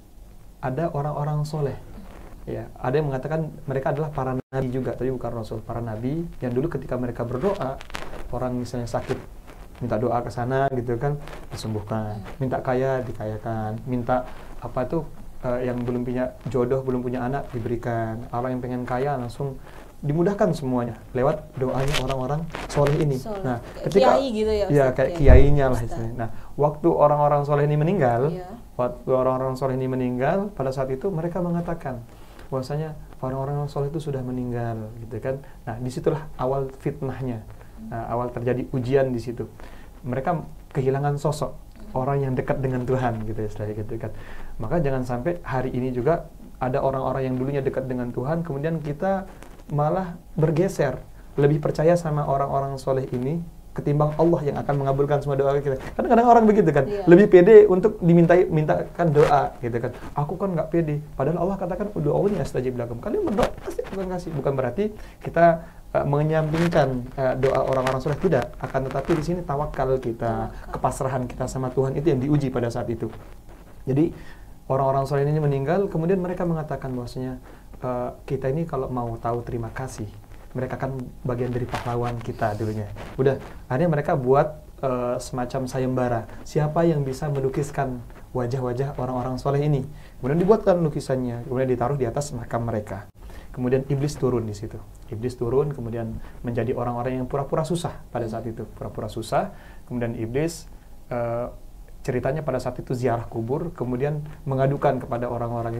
ada orang-orang soleh. Ya, ada yang mengatakan mereka adalah para nabi juga, tapi bukan rasul, para nabi yang dulu ketika mereka berdoa, orang misalnya sakit minta doa ke sana gitu kan, disembuhkan, minta kaya dikayakan, minta apa tuh Uh, yang belum punya jodoh, belum punya anak diberikan, orang yang pengen kaya langsung dimudahkan semuanya lewat doanya orang-orang soleh ini. Soleh. Nah, ketika kiai gitu ya, ya kayak kiainya lah istilahnya. Nah, waktu orang-orang soleh ini meninggal, iya. waktu orang-orang soleh ini meninggal, pada saat itu mereka mengatakan bahwasanya orang-orang soleh itu sudah meninggal, gitu kan. Nah, disitulah awal fitnahnya, nah, awal terjadi ujian di situ. Mereka kehilangan sosok orang yang dekat dengan Tuhan, gitu istilahnya gitu kan. Maka jangan sampai hari ini juga ada orang-orang yang dulunya dekat dengan Tuhan, kemudian kita malah bergeser, lebih percaya sama orang-orang soleh ini ketimbang Allah yang akan mengabulkan semua doa kita. Kadang-kadang orang begitu kan, yeah. lebih pede untuk dimintai mintakan doa, gitu kan. Aku kan nggak pede, padahal Allah katakan ud'uuni astajib lakum. Kalian berdoa pasti akan kasih. Bukan berarti kita uh, menyampingkan uh, doa orang-orang soleh, tidak. Akan tetapi di sini tawakal kita, tawakal. Kepasrahan kita sama Tuhan itu yang diuji pada saat itu. Jadi orang-orang soleh ini meninggal, kemudian mereka mengatakan bahwasanya uh, kita ini kalau mau tahu terima kasih, mereka kan bagian dari pahlawan kita dulunya. Udah, akhirnya mereka buat uh, semacam sayembara. Siapa yang bisa melukiskan wajah-wajah orang-orang soleh ini? Kemudian dibuatkan lukisannya, kemudian ditaruh di atas makam mereka. Kemudian iblis turun di situ. Iblis turun, kemudian menjadi orang-orang yang pura-pura susah pada saat itu. Pura-pura susah, kemudian iblis uh, ceritanya pada saat itu ziarah kubur, kemudian mengadukan kepada orang-orang itu,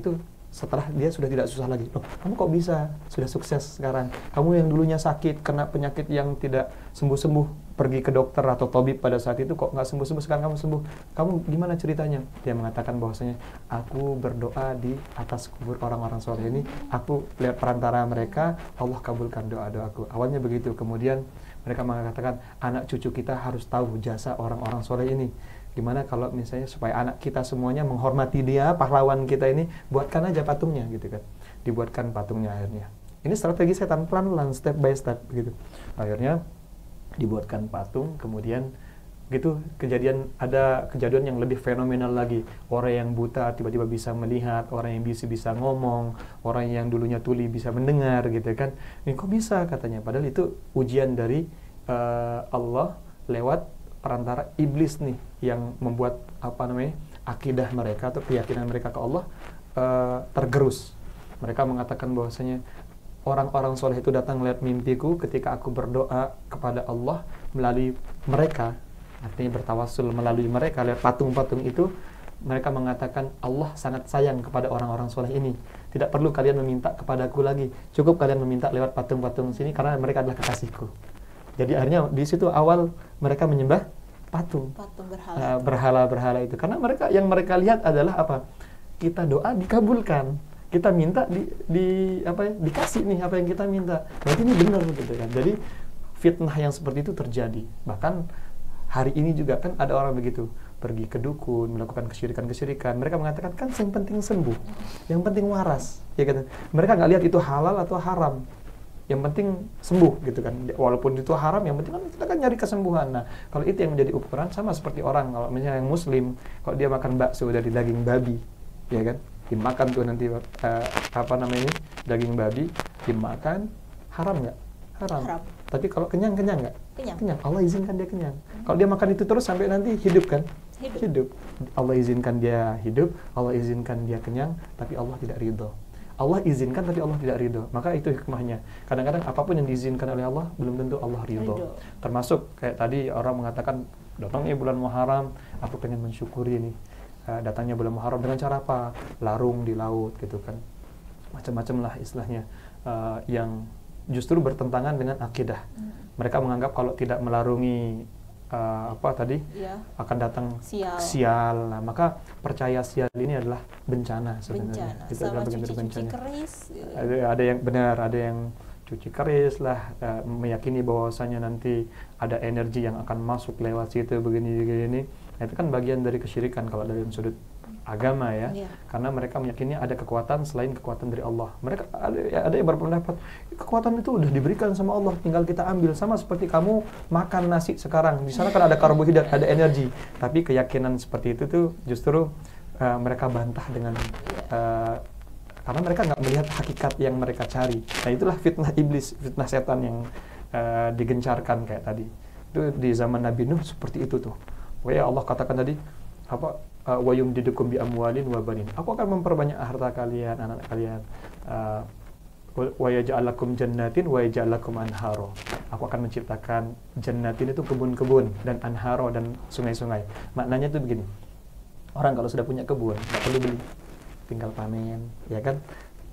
setelah dia sudah tidak susah lagi. Loh, kamu kok bisa? Sudah sukses sekarang. Kamu yang dulunya sakit, kena penyakit yang tidak sembuh-sembuh, pergi ke dokter atau tabib pada saat itu kok nggak sembuh-sembuh, sekarang kamu sembuh. Kamu gimana ceritanya? Dia mengatakan bahwasanya, aku berdoa di atas kubur orang-orang soleh ini, aku lihat perantara mereka, Allah kabulkan doa-doaku. Awalnya begitu, kemudian mereka mengatakan, anak cucu kita harus tahu jasa orang-orang soleh ini. Gimana kalau misalnya supaya anak kita semuanya menghormati dia, pahlawan kita ini, buatkan aja patungnya gitu kan. Dibuatkan patungnya akhirnya. Ini strategi setan, pelan-pelan, step by step gitu. Akhirnya dibuatkan patung, kemudian gitu kejadian, ada kejadian yang lebih fenomenal lagi. Orang yang buta tiba-tiba bisa melihat, orang yang bisa bisa ngomong, orang yang dulunya tuli bisa mendengar gitu kan. Ini kok bisa katanya, padahal itu ujian dari uh, Allah lewat perantara iblis nih, yang membuat apa namanya akidah mereka atau keyakinan mereka ke Allah uh, tergerus. Mereka mengatakan bahwasanya orang-orang soleh itu datang melihat mimpiku ketika aku berdoa kepada Allah melalui mereka, artinya bertawassul melalui mereka lewat patung-patung itu. Mereka mengatakan Allah sangat sayang kepada orang-orang soleh ini, tidak perlu kalian meminta kepadaku lagi, cukup kalian meminta lewat patung-patung sini karena mereka adalah kekasihku. Jadi akhirnya di situ awal mereka menyembah patung, patung berhala. Uh, berhala-berhala itu karena mereka yang mereka lihat adalah apa? Kita doa dikabulkan, kita minta di, di apa ya, dikasih nih apa yang kita minta. Berarti ini benar gitu kan. Jadi fitnah yang seperti itu terjadi. Bahkan hari ini juga kan ada orang begitu, pergi ke dukun, melakukan kesyirikan-kesyirikan. Mereka mengatakan kan yang penting sembuh, yang penting waras, ya kan. Mereka nggak lihat itu halal atau haram. Yang penting sembuh gitu kan. Walaupun itu haram, yang penting kan kita kan nyari kesembuhan. Nah, kalau itu yang menjadi ukuran, sama seperti orang kalau misalnya yang muslim, kalau dia makan bakso dari daging babi, ya kan, dimakan tuh nanti uh, apa namanya daging babi, dimakan, haram nggak? Haram. haram. Tapi kalau kenyang, kenyang nggak? Kenyang. Kenyang. Allah izinkan dia kenyang. Hmm. Kalau dia makan itu terus sampai nanti hidup kan? Hidup. hidup. Allah izinkan dia hidup, Allah izinkan dia kenyang, tapi Allah tidak ridho. Allah izinkan tapi Allah tidak ridho. Maka itu hikmahnya. Kadang-kadang apapun yang diizinkan oleh Allah belum tentu Allah ridho. ridho. Termasuk kayak tadi orang mengatakan, datangnya bulan Muharram, aku pengen mensyukuri nih. Uh, datangnya bulan Muharram dengan cara apa? Larung di laut gitu kan. Macam-macam lah istilahnya uh, yang justru bertentangan dengan akidah. Hmm. Mereka menganggap kalau tidak melarungi Uh, apa tadi ya. akan datang sial. sial. Nah, maka percaya sial ini adalah bencana sebenarnya. Bencana. Itu sama adalah bagian dari bencana. Cuci keris. Ada, ada yang benar, ada yang cuci keris lah, uh, meyakini bahwasanya nanti ada energi yang akan masuk lewat situ begini-begini. Nah, itu kan bagian dari kesyirikan kalau dari sudut agama ya. ya. Karena mereka meyakini ada kekuatan selain kekuatan dari Allah. Mereka ada, ya, ada yang berpendapat kekuatan itu udah diberikan sama Allah, tinggal kita ambil. Sama seperti kamu makan nasi sekarang, di sana kan ada karbohidrat, ada energi. Tapi keyakinan seperti itu tuh justru uh, mereka bantah dengan uh, karena mereka nggak melihat hakikat yang mereka cari. Nah, itulah fitnah iblis, fitnah setan yang uh, digencarkan kayak tadi. Itu di zaman Nabi Nuh seperti itu tuh. Pokoknya Allah katakan tadi apa? wa yumdidukum bi amwalin wa banin. Aku akan memperbanyak harta kalian, anak kalian. Uh, wa yaj'al lakum jannatin wa yaj'al lakum anharo. Aku akan menciptakan jannatin itu kebun-kebun dan anharo dan sungai-sungai. Maknanya itu begini. Orang kalau sudah punya kebun, enggak perlu beli. Tinggal panen, ya kan?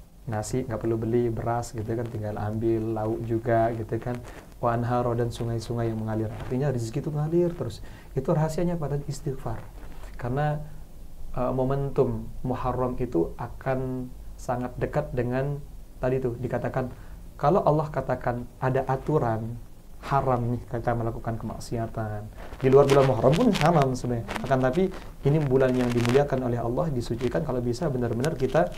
Nasi enggak perlu beli, beras gitu kan, tinggal ambil, lauk juga gitu kan. Wa anharo dan sungai-sungai yang mengalir. Artinya rezeki itu mengalir terus. Itu rahasianya pada istighfar. Karena uh, momentum Muharram itu akan sangat dekat dengan tadi tuh dikatakan kalau Allah katakan ada aturan haram nih kita melakukan kemaksiatan di luar bulan Muharram pun haram sebenarnya. Akan tapi ini bulan yang dimuliakan oleh Allah, disucikan, kalau bisa benar-benar kita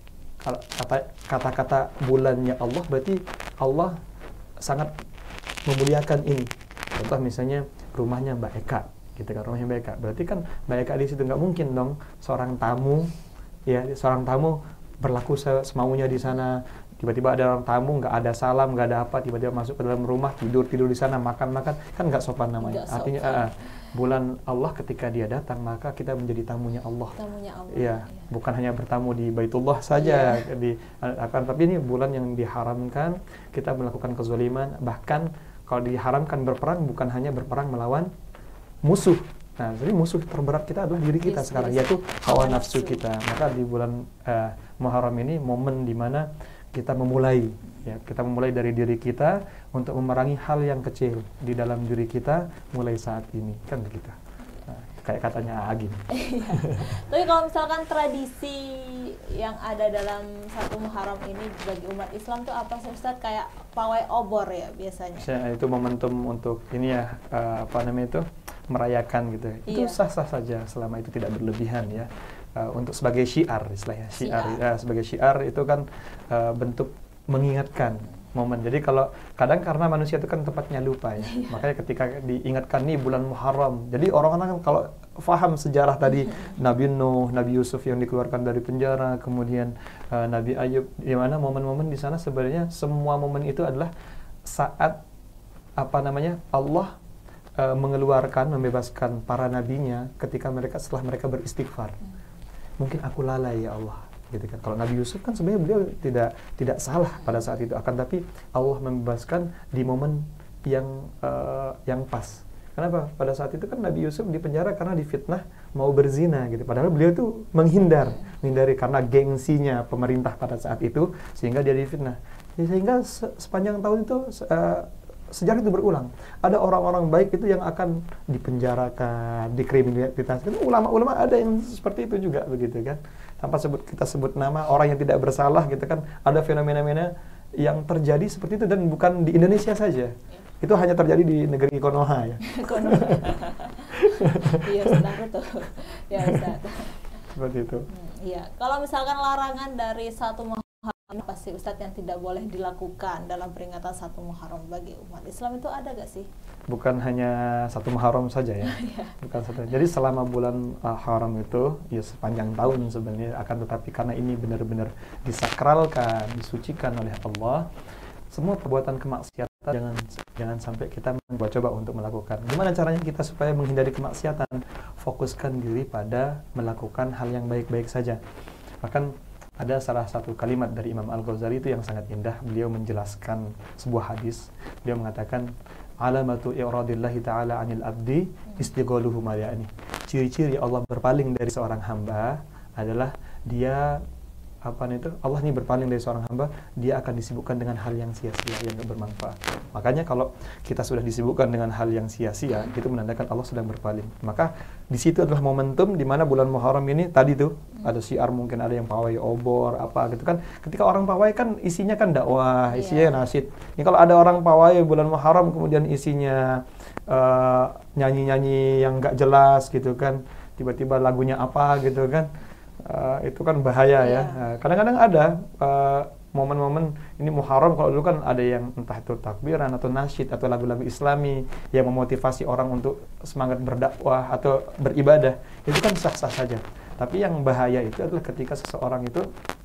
kata kata-kata bulannya Allah berarti Allah sangat memuliakan ini. Contoh misalnya rumahnya Mbak Eka. Gitu kan, rumahnya Mbak Eka. Berarti kan Mbak Eka di situ nggak mungkin dong seorang tamu, ya seorang tamu berlaku semaunya di sana. Tiba-tiba ada orang tamu, nggak ada salam, nggak ada apa, tiba-tiba masuk ke dalam rumah, tidur tidur di sana, makan makan, kan nggak sopan namanya. Gak Artinya sopan. Uh, bulan Allah ketika dia datang maka kita menjadi tamunya Allah. Tamunya Allah. Iya, ya. Bukan hanya bertamu di Baitullah saja, ya. di akan tapi ini bulan yang diharamkan kita melakukan kezaliman. Bahkan kalau diharamkan berperang bukan hanya berperang melawan musuh, Nah, jadi musuh terberat kita adalah diri kita Yes, sekarang, yes. yaitu hawa Hawa nafsu nafsu. kita. Maka di bulan uh, Muharram ini momen di mana kita memulai, ya, kita memulai dari diri kita untuk memerangi hal yang kecil di dalam diri kita mulai saat ini, kan begitu. Nah, kayak katanya Agim. Tapi kalau misalkan tradisi yang ada dalam satu Muharram ini bagi umat Islam tuh apa sih Ustadz? Kayak pawai obor ya biasanya. Ya, itu momentum untuk ini ya, uh, apa namanya itu, merayakan gitu. Itu Iya. sah-sah saja selama itu tidak berlebihan ya. Uh, untuk sebagai syiar istilahnya, syiar, Syiar. ya, sebagai syiar itu kan uh, bentuk mengingatkan momen. Jadi kalau kadang karena manusia itu kan tempatnya lupa ya, makanya ketika diingatkan nih bulan Muharram, jadi orang-orang kan kalau faham sejarah tadi Nabi Nuh, Nabi Yusuf yang dikeluarkan dari penjara, kemudian uh, Nabi Ayub, di mana momen-momen di sana sebenarnya semua momen itu adalah saat apa namanya Allah uh, mengeluarkan, membebaskan para nabinya ketika mereka setelah mereka beristighfar. Mungkin aku lalai ya Allah, gitu kan. Kalau Nabi Yusuf kan sebenarnya beliau tidak tidak salah pada saat itu, akan tapi Allah membebaskan di momen yang uh, yang pas. Kenapa? Pada saat itu kan Nabi Yusuf di penjara karena difitnah mau berzina gitu. Padahal beliau tuh menghindar, menghindari karena gengsinya pemerintah pada saat itu sehingga dia difitnah. Ya, sehingga se sepanjang tahun itu uh, sejarah itu berulang. Ada orang-orang baik itu yang akan dipenjarakan, dikriminalisasi. Ulama-ulama ada yang seperti itu juga begitu kan. Tanpa sebut kita sebut nama orang yang tidak bersalah gitu kan. Ada fenomena-fenomena yang terjadi seperti itu dan bukan di Indonesia saja. Itu hanya terjadi di negeri Konoha ya. Konoha. Iya, Ustaz tuh. Ya, Ustaz. Seperti itu. Hmm, iya. Kalau misalkan larangan dari satu Muharram apa sih Ustadz yang tidak boleh dilakukan dalam peringatan satu Muharram bagi umat Islam itu ada gak sih? Bukan hanya satu Muharram saja ya. Bukan satu. Jadi selama bulan uh, Haram itu ya sepanjang tahun sebenarnya, akan tetapi karena ini benar-benar disakralkan, disucikan oleh Allah, semua perbuatan kemaksiatan jangan jangan sampai kita mencoba untuk melakukan. Gimana caranya kita supaya menghindari kemaksiatan? Fokuskan diri pada melakukan hal yang baik-baik saja. Bahkan ada salah satu kalimat dari Imam Al-Ghazali itu yang sangat indah. Beliau menjelaskan sebuah hadis. Beliau mengatakan, alamatu i'radillahi ta'ala 'anil abdi istighaluhu ma ya'ni. Ciri-ciri Allah berpaling dari seorang hamba adalah dia apa itu Allah ini berpaling dari seorang hamba, dia akan disibukkan dengan hal yang sia-sia, yang tidak bermanfaat. Makanya kalau kita sudah disibukkan dengan hal yang sia-sia, itu menandakan Allah sedang berpaling. Maka di situ adalah momentum di mana bulan Muharram ini tadi tuh ada syiar, mungkin ada yang pawai obor apa gitu kan. Ketika orang pawai kan isinya kan dakwah, isinya yeah. nasyid. Ini kalau ada orang pawai bulan Muharram kemudian isinya uh, nyanyi-nyanyi yang nggak jelas gitu kan, tiba-tiba lagunya apa gitu kan. Uh, itu kan bahaya ya. Uh, kadang-kadang ada uh, momen-momen ini Muharram, kalau dulu kan ada yang entah itu takbiran atau nasyid atau lagu-lagu Islami yang memotivasi orang untuk semangat berdakwah atau beribadah. Itu kan sah-sah saja. Tapi yang bahaya itu adalah ketika seseorang itu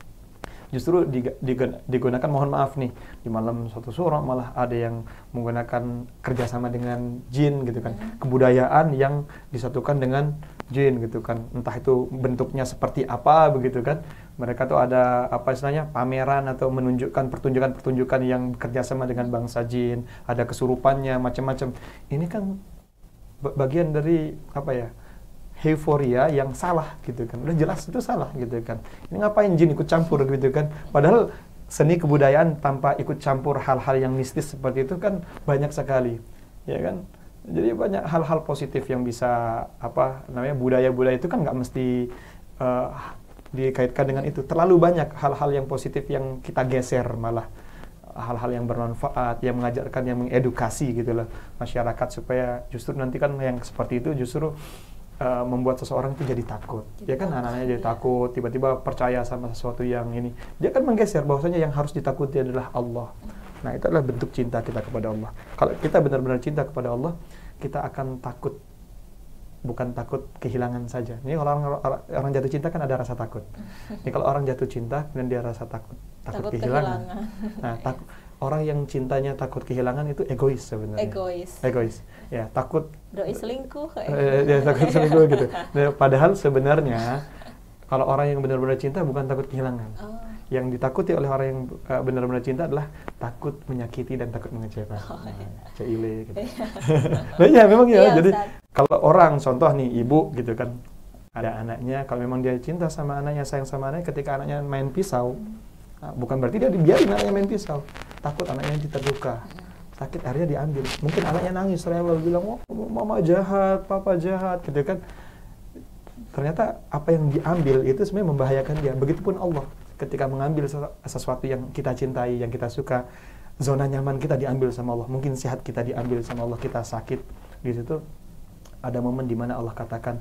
justru digunakan, mohon maaf nih, di malam suatu surah malah ada yang menggunakan kerjasama dengan jin gitu kan, kebudayaan yang disatukan dengan jin gitu kan, entah itu bentuknya seperti apa begitu kan. Mereka tuh ada apa istilahnya pameran atau menunjukkan pertunjukan-pertunjukan yang kerjasama dengan bangsa jin, ada kesurupannya macam-macam. Ini kan bagian dari apa ya, euforia yang salah gitu kan, udah jelas itu salah gitu kan. Ini ngapain jin ikut campur gitu kan, padahal seni kebudayaan tanpa ikut campur hal-hal yang mistis seperti itu kan banyak sekali ya kan. Jadi banyak hal-hal positif yang bisa apa namanya, budaya-budaya itu kan nggak mesti uh, dikaitkan dengan itu. Terlalu banyak hal-hal yang positif yang kita geser, malah hal-hal yang bermanfaat, yang mengajarkan, yang mengedukasi gitu loh masyarakat, supaya justru nanti kan yang seperti itu justru Uh, membuat seseorang itu jadi takut, jadi ya kan, anak-anaknya jadi ya. takut, tiba-tiba percaya sama sesuatu yang ini, dia kan menggeser bahwasanya yang harus ditakuti adalah Allah. Nah, itu adalah bentuk cinta kita kepada Allah. Kalau kita benar-benar cinta kepada Allah, kita akan takut, bukan takut kehilangan saja. Ini orang orang, orang jatuh cinta kan ada rasa takut. Ini kalau orang jatuh cinta dan dia rasa takut, takut, takut kehilangan. kehilangan. Nah, takut. Orang yang cintanya takut kehilangan itu egois sebenarnya. Egois. Egois. Ya, takut doi selingkuh kayak. Eh, ya, takut selingkuh gitu. Nah, padahal sebenarnya kalau orang yang benar-benar cinta bukan takut kehilangan. Oh. yang ditakuti oleh orang yang uh, benar-benar cinta adalah takut menyakiti dan takut mengecewakan. Oh, iya. Nah, ceile gitu. Nah, ya memang ya. Iya, jadi Ustaz, kalau orang contoh nih ibu gitu kan, ada anaknya, kalau memang dia cinta sama anaknya, sayang sama anaknya, ketika anaknya main pisau, hmm. nah, bukan berarti dia dibiarin anaknya main pisau. Takut anaknya nanti terluka, sakit, akhirnya diambil. Mungkin anaknya nangis, rewel, bilang, oh mama jahat, papa jahat, gitu kan. Ternyata apa yang diambil itu sebenarnya membahayakan dia. Begitupun Allah, ketika mengambil sesuatu yang kita cintai, yang kita suka, zona nyaman kita diambil sama Allah. Mungkin sehat kita diambil sama Allah, kita sakit. Di situ ada momen di mana Allah katakan,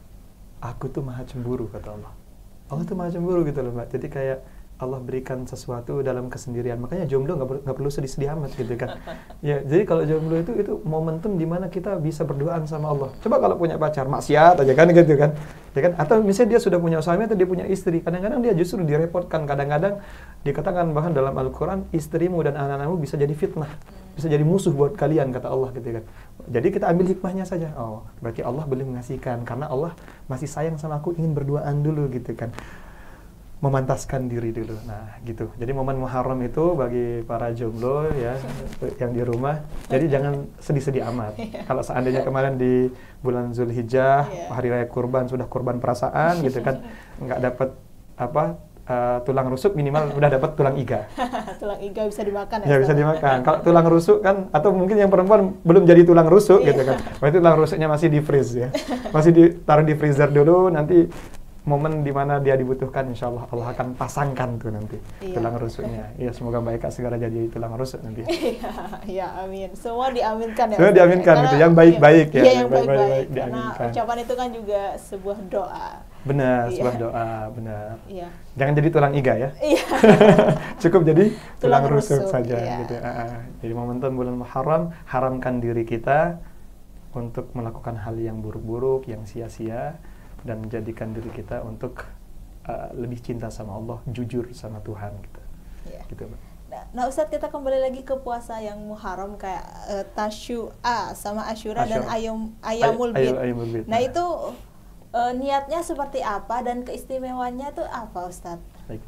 aku tuh maha cemburu, kata Allah. Allah tuh maha cemburu gitu loh, Mbak. Jadi kayak Allah berikan sesuatu dalam kesendirian. Makanya jomblo nggak per, perlu sedih-sedih amat gitu kan. Ya, jadi kalau jomblo itu itu momentum di mana kita bisa berduaan sama Allah. Coba kalau punya pacar maksiat aja kan gitu kan. Ya kan? Atau misalnya dia sudah punya suami atau dia punya istri, kadang-kadang dia justru direpotkan. Kadang-kadang dikatakan bahkan dalam Al-Qur'an, istrimu dan anak-anakmu bisa jadi fitnah, bisa jadi musuh buat kalian, kata Allah gitu kan. Jadi kita ambil hikmahnya saja. Oh, berarti Allah belum mengasihkan karena Allah masih sayang sama aku, ingin berduaan dulu gitu kan. Memantaskan diri dulu. Nah, gitu. Jadi momen Muharram itu bagi para jomblo ya yang di rumah, jadi jangan sedih-sedih amat. Kalau seandainya kemarin di bulan Zulhijjah, yeah. hari raya kurban, sudah kurban perasaan gitu kan, nggak dapat apa uh, tulang rusuk, minimal udah dapat tulang iga. Tulang iga bisa dimakan ya? Ya bisa dimakan. Kalau tulang rusuk kan, atau mungkin yang perempuan belum jadi tulang rusuk gitu kan, berarti tulang rusuknya masih di freeze ya, masih ditaruh di freezer dulu, nanti momen di mana dia dibutuhkan, insya Allah Allah akan pasangkan tuh nanti iya. tulang rusuknya. Iya, semoga Mbak Eka segera jadi tulang rusuk nanti. Iya, ya amin. Semua diaminkan ya. Semua diaminkan gitu, yang baik-baik ya. Iya, yang baik-baik. Karena ucapan itu kan juga sebuah doa. Benar, iya. sebuah doa, benar. Iya. Jangan jadi tulang iga ya. Iya. Cukup jadi tulang, tulang rusuk, rusuk saja iya. gitu. Uh, jadi momentum bulan Muharram, haramkan diri kita untuk melakukan hal yang buruk-buruk, yang sia-sia, dan menjadikan diri kita untuk uh, lebih cinta sama Allah, jujur sama Tuhan gitu. Yeah. Gitu, Mbak. Nah, nah Ustadz, kita kembali lagi ke puasa yang Muharram kayak uh, Tasyu'a sama Asyura Asyur. dan ayam Ayamul Bid. Ay, Ayamul Bid. Nah, nah, itu uh, niatnya seperti apa dan keistimewaannya itu apa, Ustadz? Baik.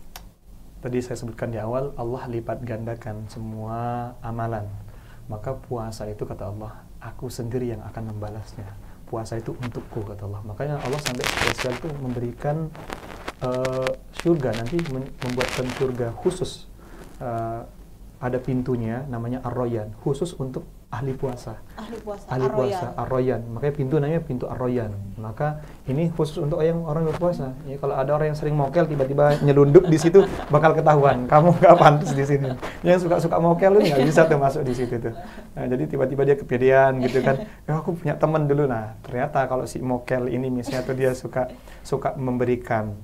Tadi saya sebutkan di awal, Allah lipat gandakan semua amalan. Maka puasa itu, kata Allah, aku sendiri yang akan membalasnya. Puasa itu untukku, kata Allah. Makanya Allah sampai spesial itu memberikan uh, surga, nanti membuatkan surga khusus. Uh, ada pintunya namanya Ar-Royan, khusus untuk ahli puasa. Ahli puasa, ahli puasa Ar-Royan. Makanya pintu namanya pintu Ar-Royan. Maka ini khusus untuk yang orang berpuasa. Ya, kalau ada orang yang sering mokel tiba-tiba nyelundup di situ, bakal ketahuan kamu nggak pantas di sini. Yang suka-suka mokel itu nggak bisa tuh masuk di situ tuh. Nah, jadi tiba-tiba dia kepedean gitu kan. Ya, aku punya teman dulu. Nah, ternyata kalau si mokel ini misalnya tuh dia suka suka memberikan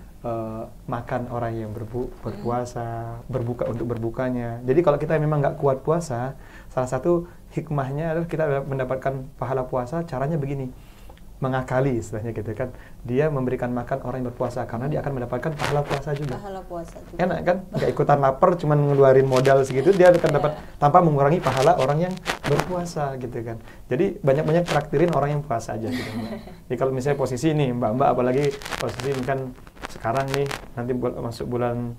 Uh, makan orang yang berbu berpuasa, berbuka untuk berbukanya. Jadi kalau kita memang nggak kuat puasa, salah satu hikmahnya adalah kita mendapatkan pahala puasa, caranya begini, mengakali istilahnya gitu kan. Dia memberikan makan orang yang berpuasa, karena dia akan mendapatkan pahala puasa juga. Pahala puasa juga. Enak kan? Nggak ikutan lapar, cuman ngeluarin modal segitu, dia akan dapat tanpa mengurangi pahala orang yang berpuasa gitu kan. Jadi banyak-banyak traktirin orang yang puasa aja gitu. Jadi kalau misalnya posisi ini, mbak-mbak apalagi posisi kan sekarang nih, nanti bul masuk bulan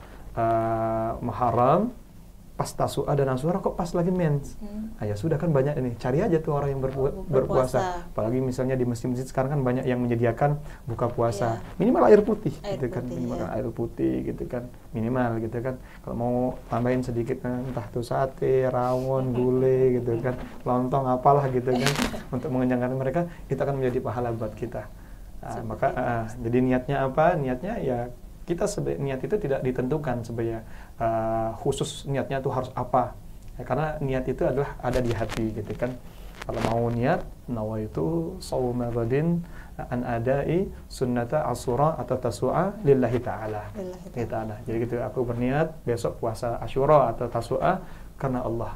uh, Muharram, pas Tasu'a dan Asyura kok pas lagi mens. Hmm. Nah, ya sudah kan banyak ini, cari aja tuh orang yang berpu oh, berpuasa. Apalagi misalnya di masjid-masjid sekarang kan banyak yang menyediakan buka puasa. Yeah. Minimal air putih air gitu kan, putih, minimal ya. air putih gitu kan, minimal gitu kan. Kalau mau tambahin sedikit entah tuh sate, rawon, gulai gitu kan, lontong apalah gitu kan, untuk mengenyangkan mereka, itu akan menjadi pahala buat kita. Nah, maka uh, jadi niatnya apa? Niatnya ya kita sebe niat itu tidak ditentukan sebenarnya uh, khusus niatnya itu harus apa. Ya, karena niat itu adalah ada di hati gitu kan. Kalau mau niat, nawaitu shauma ghadin an adai sunnata Asyura atau Tasu'a lillahi ta'ala. Lillahi ta'ala. Jadi gitu, aku berniat besok puasa Asyura atau Tasu'a karena Allah.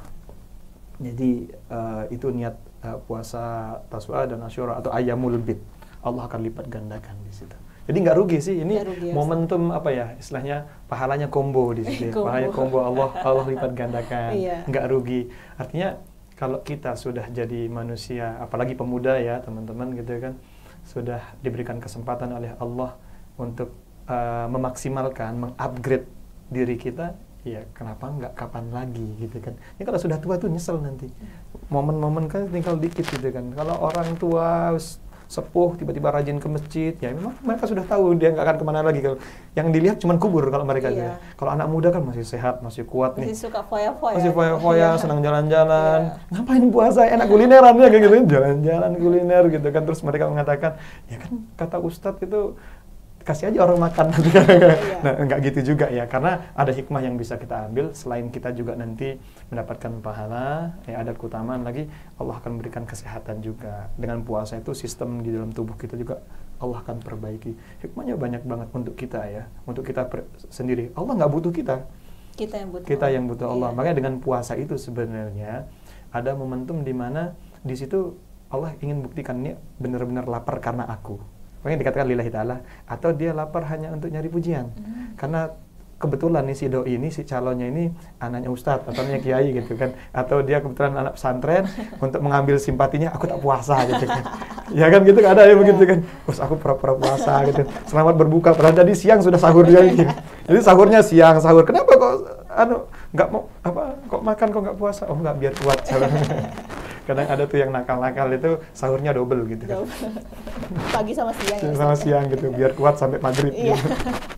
Jadi uh, itu niat uh, puasa Tasu'a dan Asyura atau Ayamul Bid. Allah akan lipat gandakan di situ. Jadi nggak rugi sih, ini rugi, momentum apa ya, istilahnya pahalanya combo di situ. Combo. Pahalanya combo, Allah Allah lipat gandakan, iya. Nggak rugi. Artinya kalau kita sudah jadi manusia, apalagi pemuda ya teman-teman gitu kan, sudah diberikan kesempatan oleh Allah untuk uh, memaksimalkan, mengupgrade diri kita, ya kenapa nggak kapan lagi gitu kan. Ini kalau sudah tua tuh nyesel nanti. Momen-momen kan tinggal dikit gitu kan. Kalau orang tua sepuh tiba-tiba rajin ke masjid, ya memang mereka sudah tahu dia nggak akan kemana lagi. Kalau yang dilihat cuma kubur kalau mereka iya. Kalau anak muda kan masih sehat, masih kuat masih nih, suka foya-foya, masih foya-foya, iya. senang jalan-jalan. Iya. Ngapain puasa, enak kulineran ya kayak gitu, jalan-jalan kuliner gitu kan. Terus mereka mengatakan, ya kan kata Ustadz itu kasih aja orang makan. Nah, enggak gitu juga ya, karena ada hikmah yang bisa kita ambil. Selain kita juga nanti mendapatkan pahala, ya ada keutamaan lagi, Allah akan berikan kesehatan juga. Dengan puasa itu sistem di dalam tubuh kita juga Allah akan perbaiki. Hikmahnya banyak banget untuk kita ya, untuk kita sendiri. Allah nggak butuh kita, kita yang butuh kita yang butuh Allah. Iya. Makanya dengan puasa itu sebenarnya ada momentum di mana di situ Allah ingin buktikan, ini benar-benar lapar karena aku. Makanya dikatakan lillahi ta'ala, atau dia lapar hanya untuk nyari pujian. Hmm. Karena kebetulan nih si doi ini, si calonnya ini anaknya ustadz atau anaknya kiai gitu kan. Atau dia kebetulan anak pesantren, untuk mengambil simpatinya, aku tak puasa gitu kan. Ya kan gitu, ada ya begitu kan. Terus aku pura-pura puasa gitu. Selamat berbuka, padahal tadi siang sudah sahur dia gitu. Jadi sahurnya siang, sahur. Kenapa kok anu nggak mau apa kok makan kok nggak puasa? Oh nggak, biar kuat. Kadang ada tuh yang nakal-nakal itu sahurnya double gitu kan. Pagi sama siang ya, sama siang gitu, biar kuat sampai maghrib. Iya. Gitu.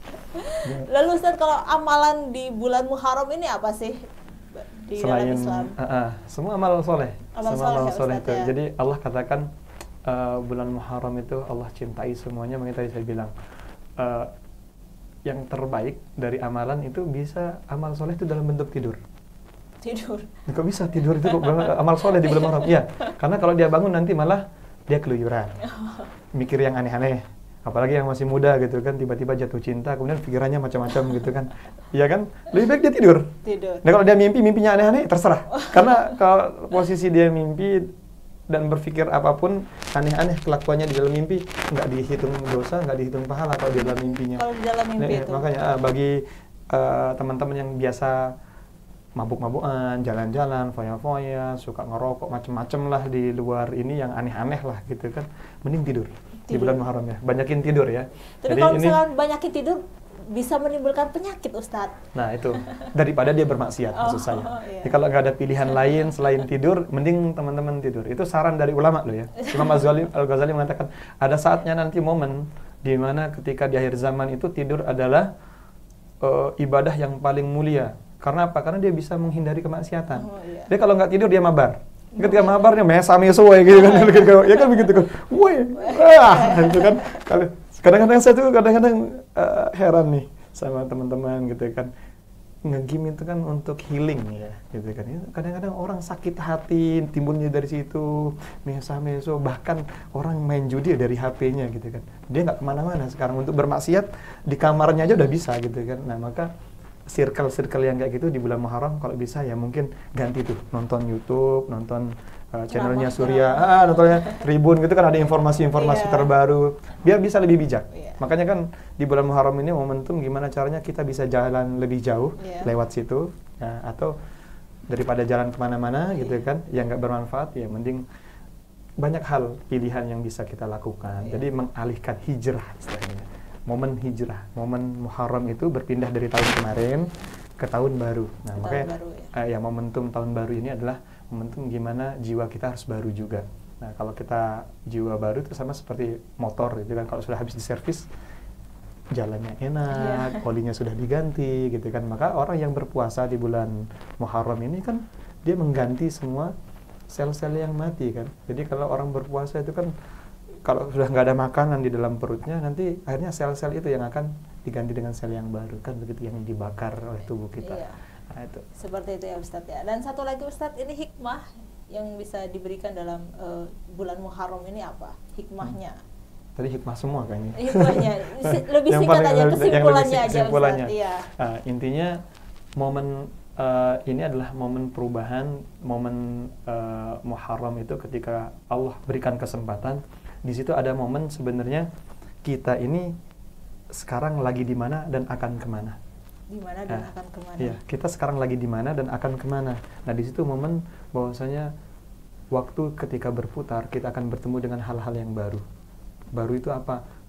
Lalu Ustaz, kalau amalan di bulan Muharram ini apa sih di Selain, dalam Islam? Uh, uh, semua amal soleh. Amal semua soleh, amal ya, soleh Ustaz, itu. ya. Jadi Allah katakan uh, bulan Muharram itu Allah cintai semuanya. Makanya tadi saya bilang uh, yang terbaik dari amalan itu bisa amal soleh itu dalam bentuk tidur. Tidur. Kok bisa tidur itu kok amal soleh di bulan Muharram? Iya, karena kalau dia bangun nanti malah dia keluyuran, mikir yang aneh-aneh. Apalagi yang masih muda gitu kan, tiba-tiba jatuh cinta, kemudian pikirannya macam-macam gitu kan. Iya kan? Lebih baik dia tidur. Tidur. Nah kalau dia mimpi, mimpinya aneh-aneh, terserah. Karena kalau posisi dia mimpi dan berpikir apapun aneh-aneh kelakuannya di dalam mimpi, nggak dihitung dosa, nggak dihitung pahala kalau di dalam mimpinya. Kalau di dalam mimpi nah, itu. Makanya bagi uh, teman-teman yang biasa mabuk-mabukan, jalan-jalan, foya-foya, suka ngerokok, macem-macem lah di luar ini yang aneh-aneh lah gitu kan, mending tidur, tidur. Di bulan Muharram ya, banyakin tidur ya. Tapi Jadi kalau ini, misalkan banyakin tidur bisa menimbulkan penyakit, Ustadz. Nah itu, daripada dia bermaksiat oh, maksud saya. Oh, iya. Jadi kalau nggak ada pilihan lain selain tidur, mending teman-teman tidur. Itu saran dari ulama loh ya. Imam Al-Ghazali mengatakan, ada saatnya nanti momen di mana ketika di akhir zaman itu tidur adalah uh, ibadah yang paling mulia. Karena apa? Karena dia bisa menghindari kemaksiatan. Oh, iya. Dia kalau nggak tidur dia mabar. Ketika mabarnya mesa-meso gitu kan. Ya kan begitu kan. Woi. Ah, itu kan. Kadang-kadang saya tuh kadang-kadang uh, heran nih sama teman-teman gitu kan. Nge-game itu kan untuk healing ya, gitu kan. Kadang-kadang orang sakit hati timbulnya dari situ, mesa-meso, bahkan orang main judi dari H P-nya gitu kan. Dia nggak kemana-mana sekarang, untuk bermaksiat di kamarnya aja udah bisa gitu kan. Nah maka circle-circle yang kayak gitu di bulan Muharram kalau bisa ya mungkin ganti tuh, nonton YouTube, nonton uh, channelnya Surya, ah, nontonnya Tribun gitu kan, ada informasi-informasi yeah. terbaru biar bisa lebih bijak. Yeah. Makanya kan di bulan Muharram ini momentum gimana caranya kita bisa jalan lebih jauh yeah. lewat situ, ya, atau daripada jalan kemana-mana yeah. gitu kan yang nggak bermanfaat, ya mending banyak hal pilihan yang bisa kita lakukan. Yeah. Jadi mengalihkan hijrah istilahnya. Momen hijrah, momen Muharram itu berpindah dari tahun kemarin ke tahun baru. Nah, ke makanya baru, ya. Uh, ya momentum tahun baru ini adalah momentum gimana jiwa kita harus baru juga. Nah, kalau kita jiwa baru itu sama seperti motor gitu kan, kalau sudah habis diservis jalannya enak, yeah. olinya sudah diganti gitu kan. Maka orang yang berpuasa di bulan Muharram ini kan dia mengganti semua sel-sel yang mati kan. Jadi kalau orang berpuasa itu kan kalau sudah nggak ada makanan di dalam perutnya, nanti akhirnya sel-sel itu yang akan diganti dengan sel yang baru, kan begitu, yang dibakar oleh tubuh kita. Iya. Nah, itu. Seperti itu ya Ustadz ya. Dan satu lagi Ustadz, ini hikmah yang bisa diberikan dalam uh, bulan Muharram ini apa? Hikmahnya? Hmm. Tadi hikmah semua kayaknya. Hikmahnya, lebih singkat aja, kesimpulannya aja kesimpulannya. Ustadz. Iya. Nah, intinya momen uh, ini adalah momen perubahan, momen uh, Muharram itu ketika Allah berikan kesempatan. Di situ ada momen sebenarnya kita ini sekarang lagi di mana dan akan kemana. Di mana dan nah, akan kemana? Iya, kita sekarang lagi di mana dan akan kemana. Nah, di situ momen bahwasanya waktu ketika berputar kita akan bertemu dengan hal-hal yang baru. Baru itu apa?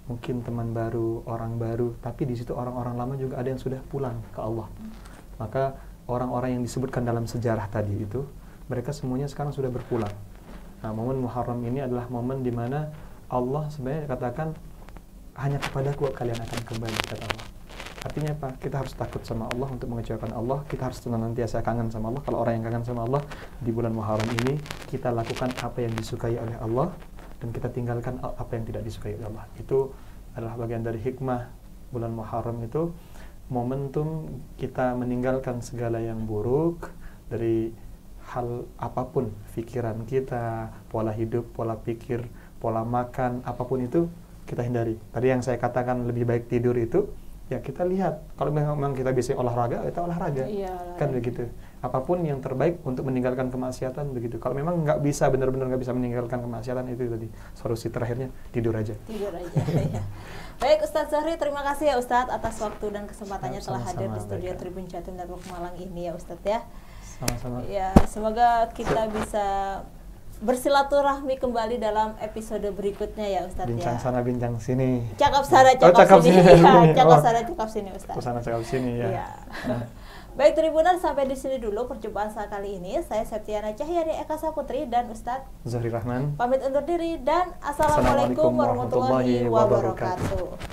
mungkin teman baru, orang baru, tapi di situ orang-orang lama juga ada yang sudah pulang ke Allah. Maka orang-orang yang disebutkan dalam sejarah tadi itu, mereka semuanya sekarang sudah berpulang. Nah, momen Muharram ini adalah momen di mana Allah sebenarnya katakan, hanya kepadaku kalian akan kembali, kata Allah. Artinya apa? Kita harus takut sama Allah untuk mengecewakan Allah. Kita harus senantiasa kangen sama Allah. Kalau orang yang kangen sama Allah, di bulan Muharram ini kita lakukan apa yang disukai oleh Allah, dan kita tinggalkan apa yang tidak disukai oleh Allah. Itu adalah bagian dari hikmah bulan Muharram itu, momentum kita meninggalkan segala yang buruk dari hal apapun, pikiran kita, pola hidup, pola pikir, pola makan, apapun itu kita hindari. Tadi yang saya katakan lebih baik tidur itu, ya kita lihat, kalau memang kita bisa olahraga, kita olahraga, iya, kan begitu. Apapun yang terbaik untuk meninggalkan kemaksiatan, begitu. Kalau memang nggak bisa, benar-benar nggak bisa meninggalkan kemaksiatan, itu tadi solusi terakhirnya tidur aja. Tidur aja. Ya. Baik, Ustadz Zohri, terima kasih ya Ustadz atas waktu dan kesempatannya telah hadir di studio Tribun Jatim Network Malang ini ya Ustadz ya. Sama-sama. Ya, semoga kita bisa bersilaturahmi kembali dalam episode berikutnya ya Ustadz. Bincang ya. sana bincang sini. Cakap sana cakap, oh, cakap sini. sini. Ya, cakap oh. sana cakap sini Ustadz. Cakap sana cakap sini ya. ya. Baik Tribunan, sampai di sini dulu perjumpaan saya kali ini. Saya Septiana Cahyani Eka Saputri dan Ustadz Zohri Rahman pamit undur diri dan assalamualaikum warahmatullahi wabarakatuh.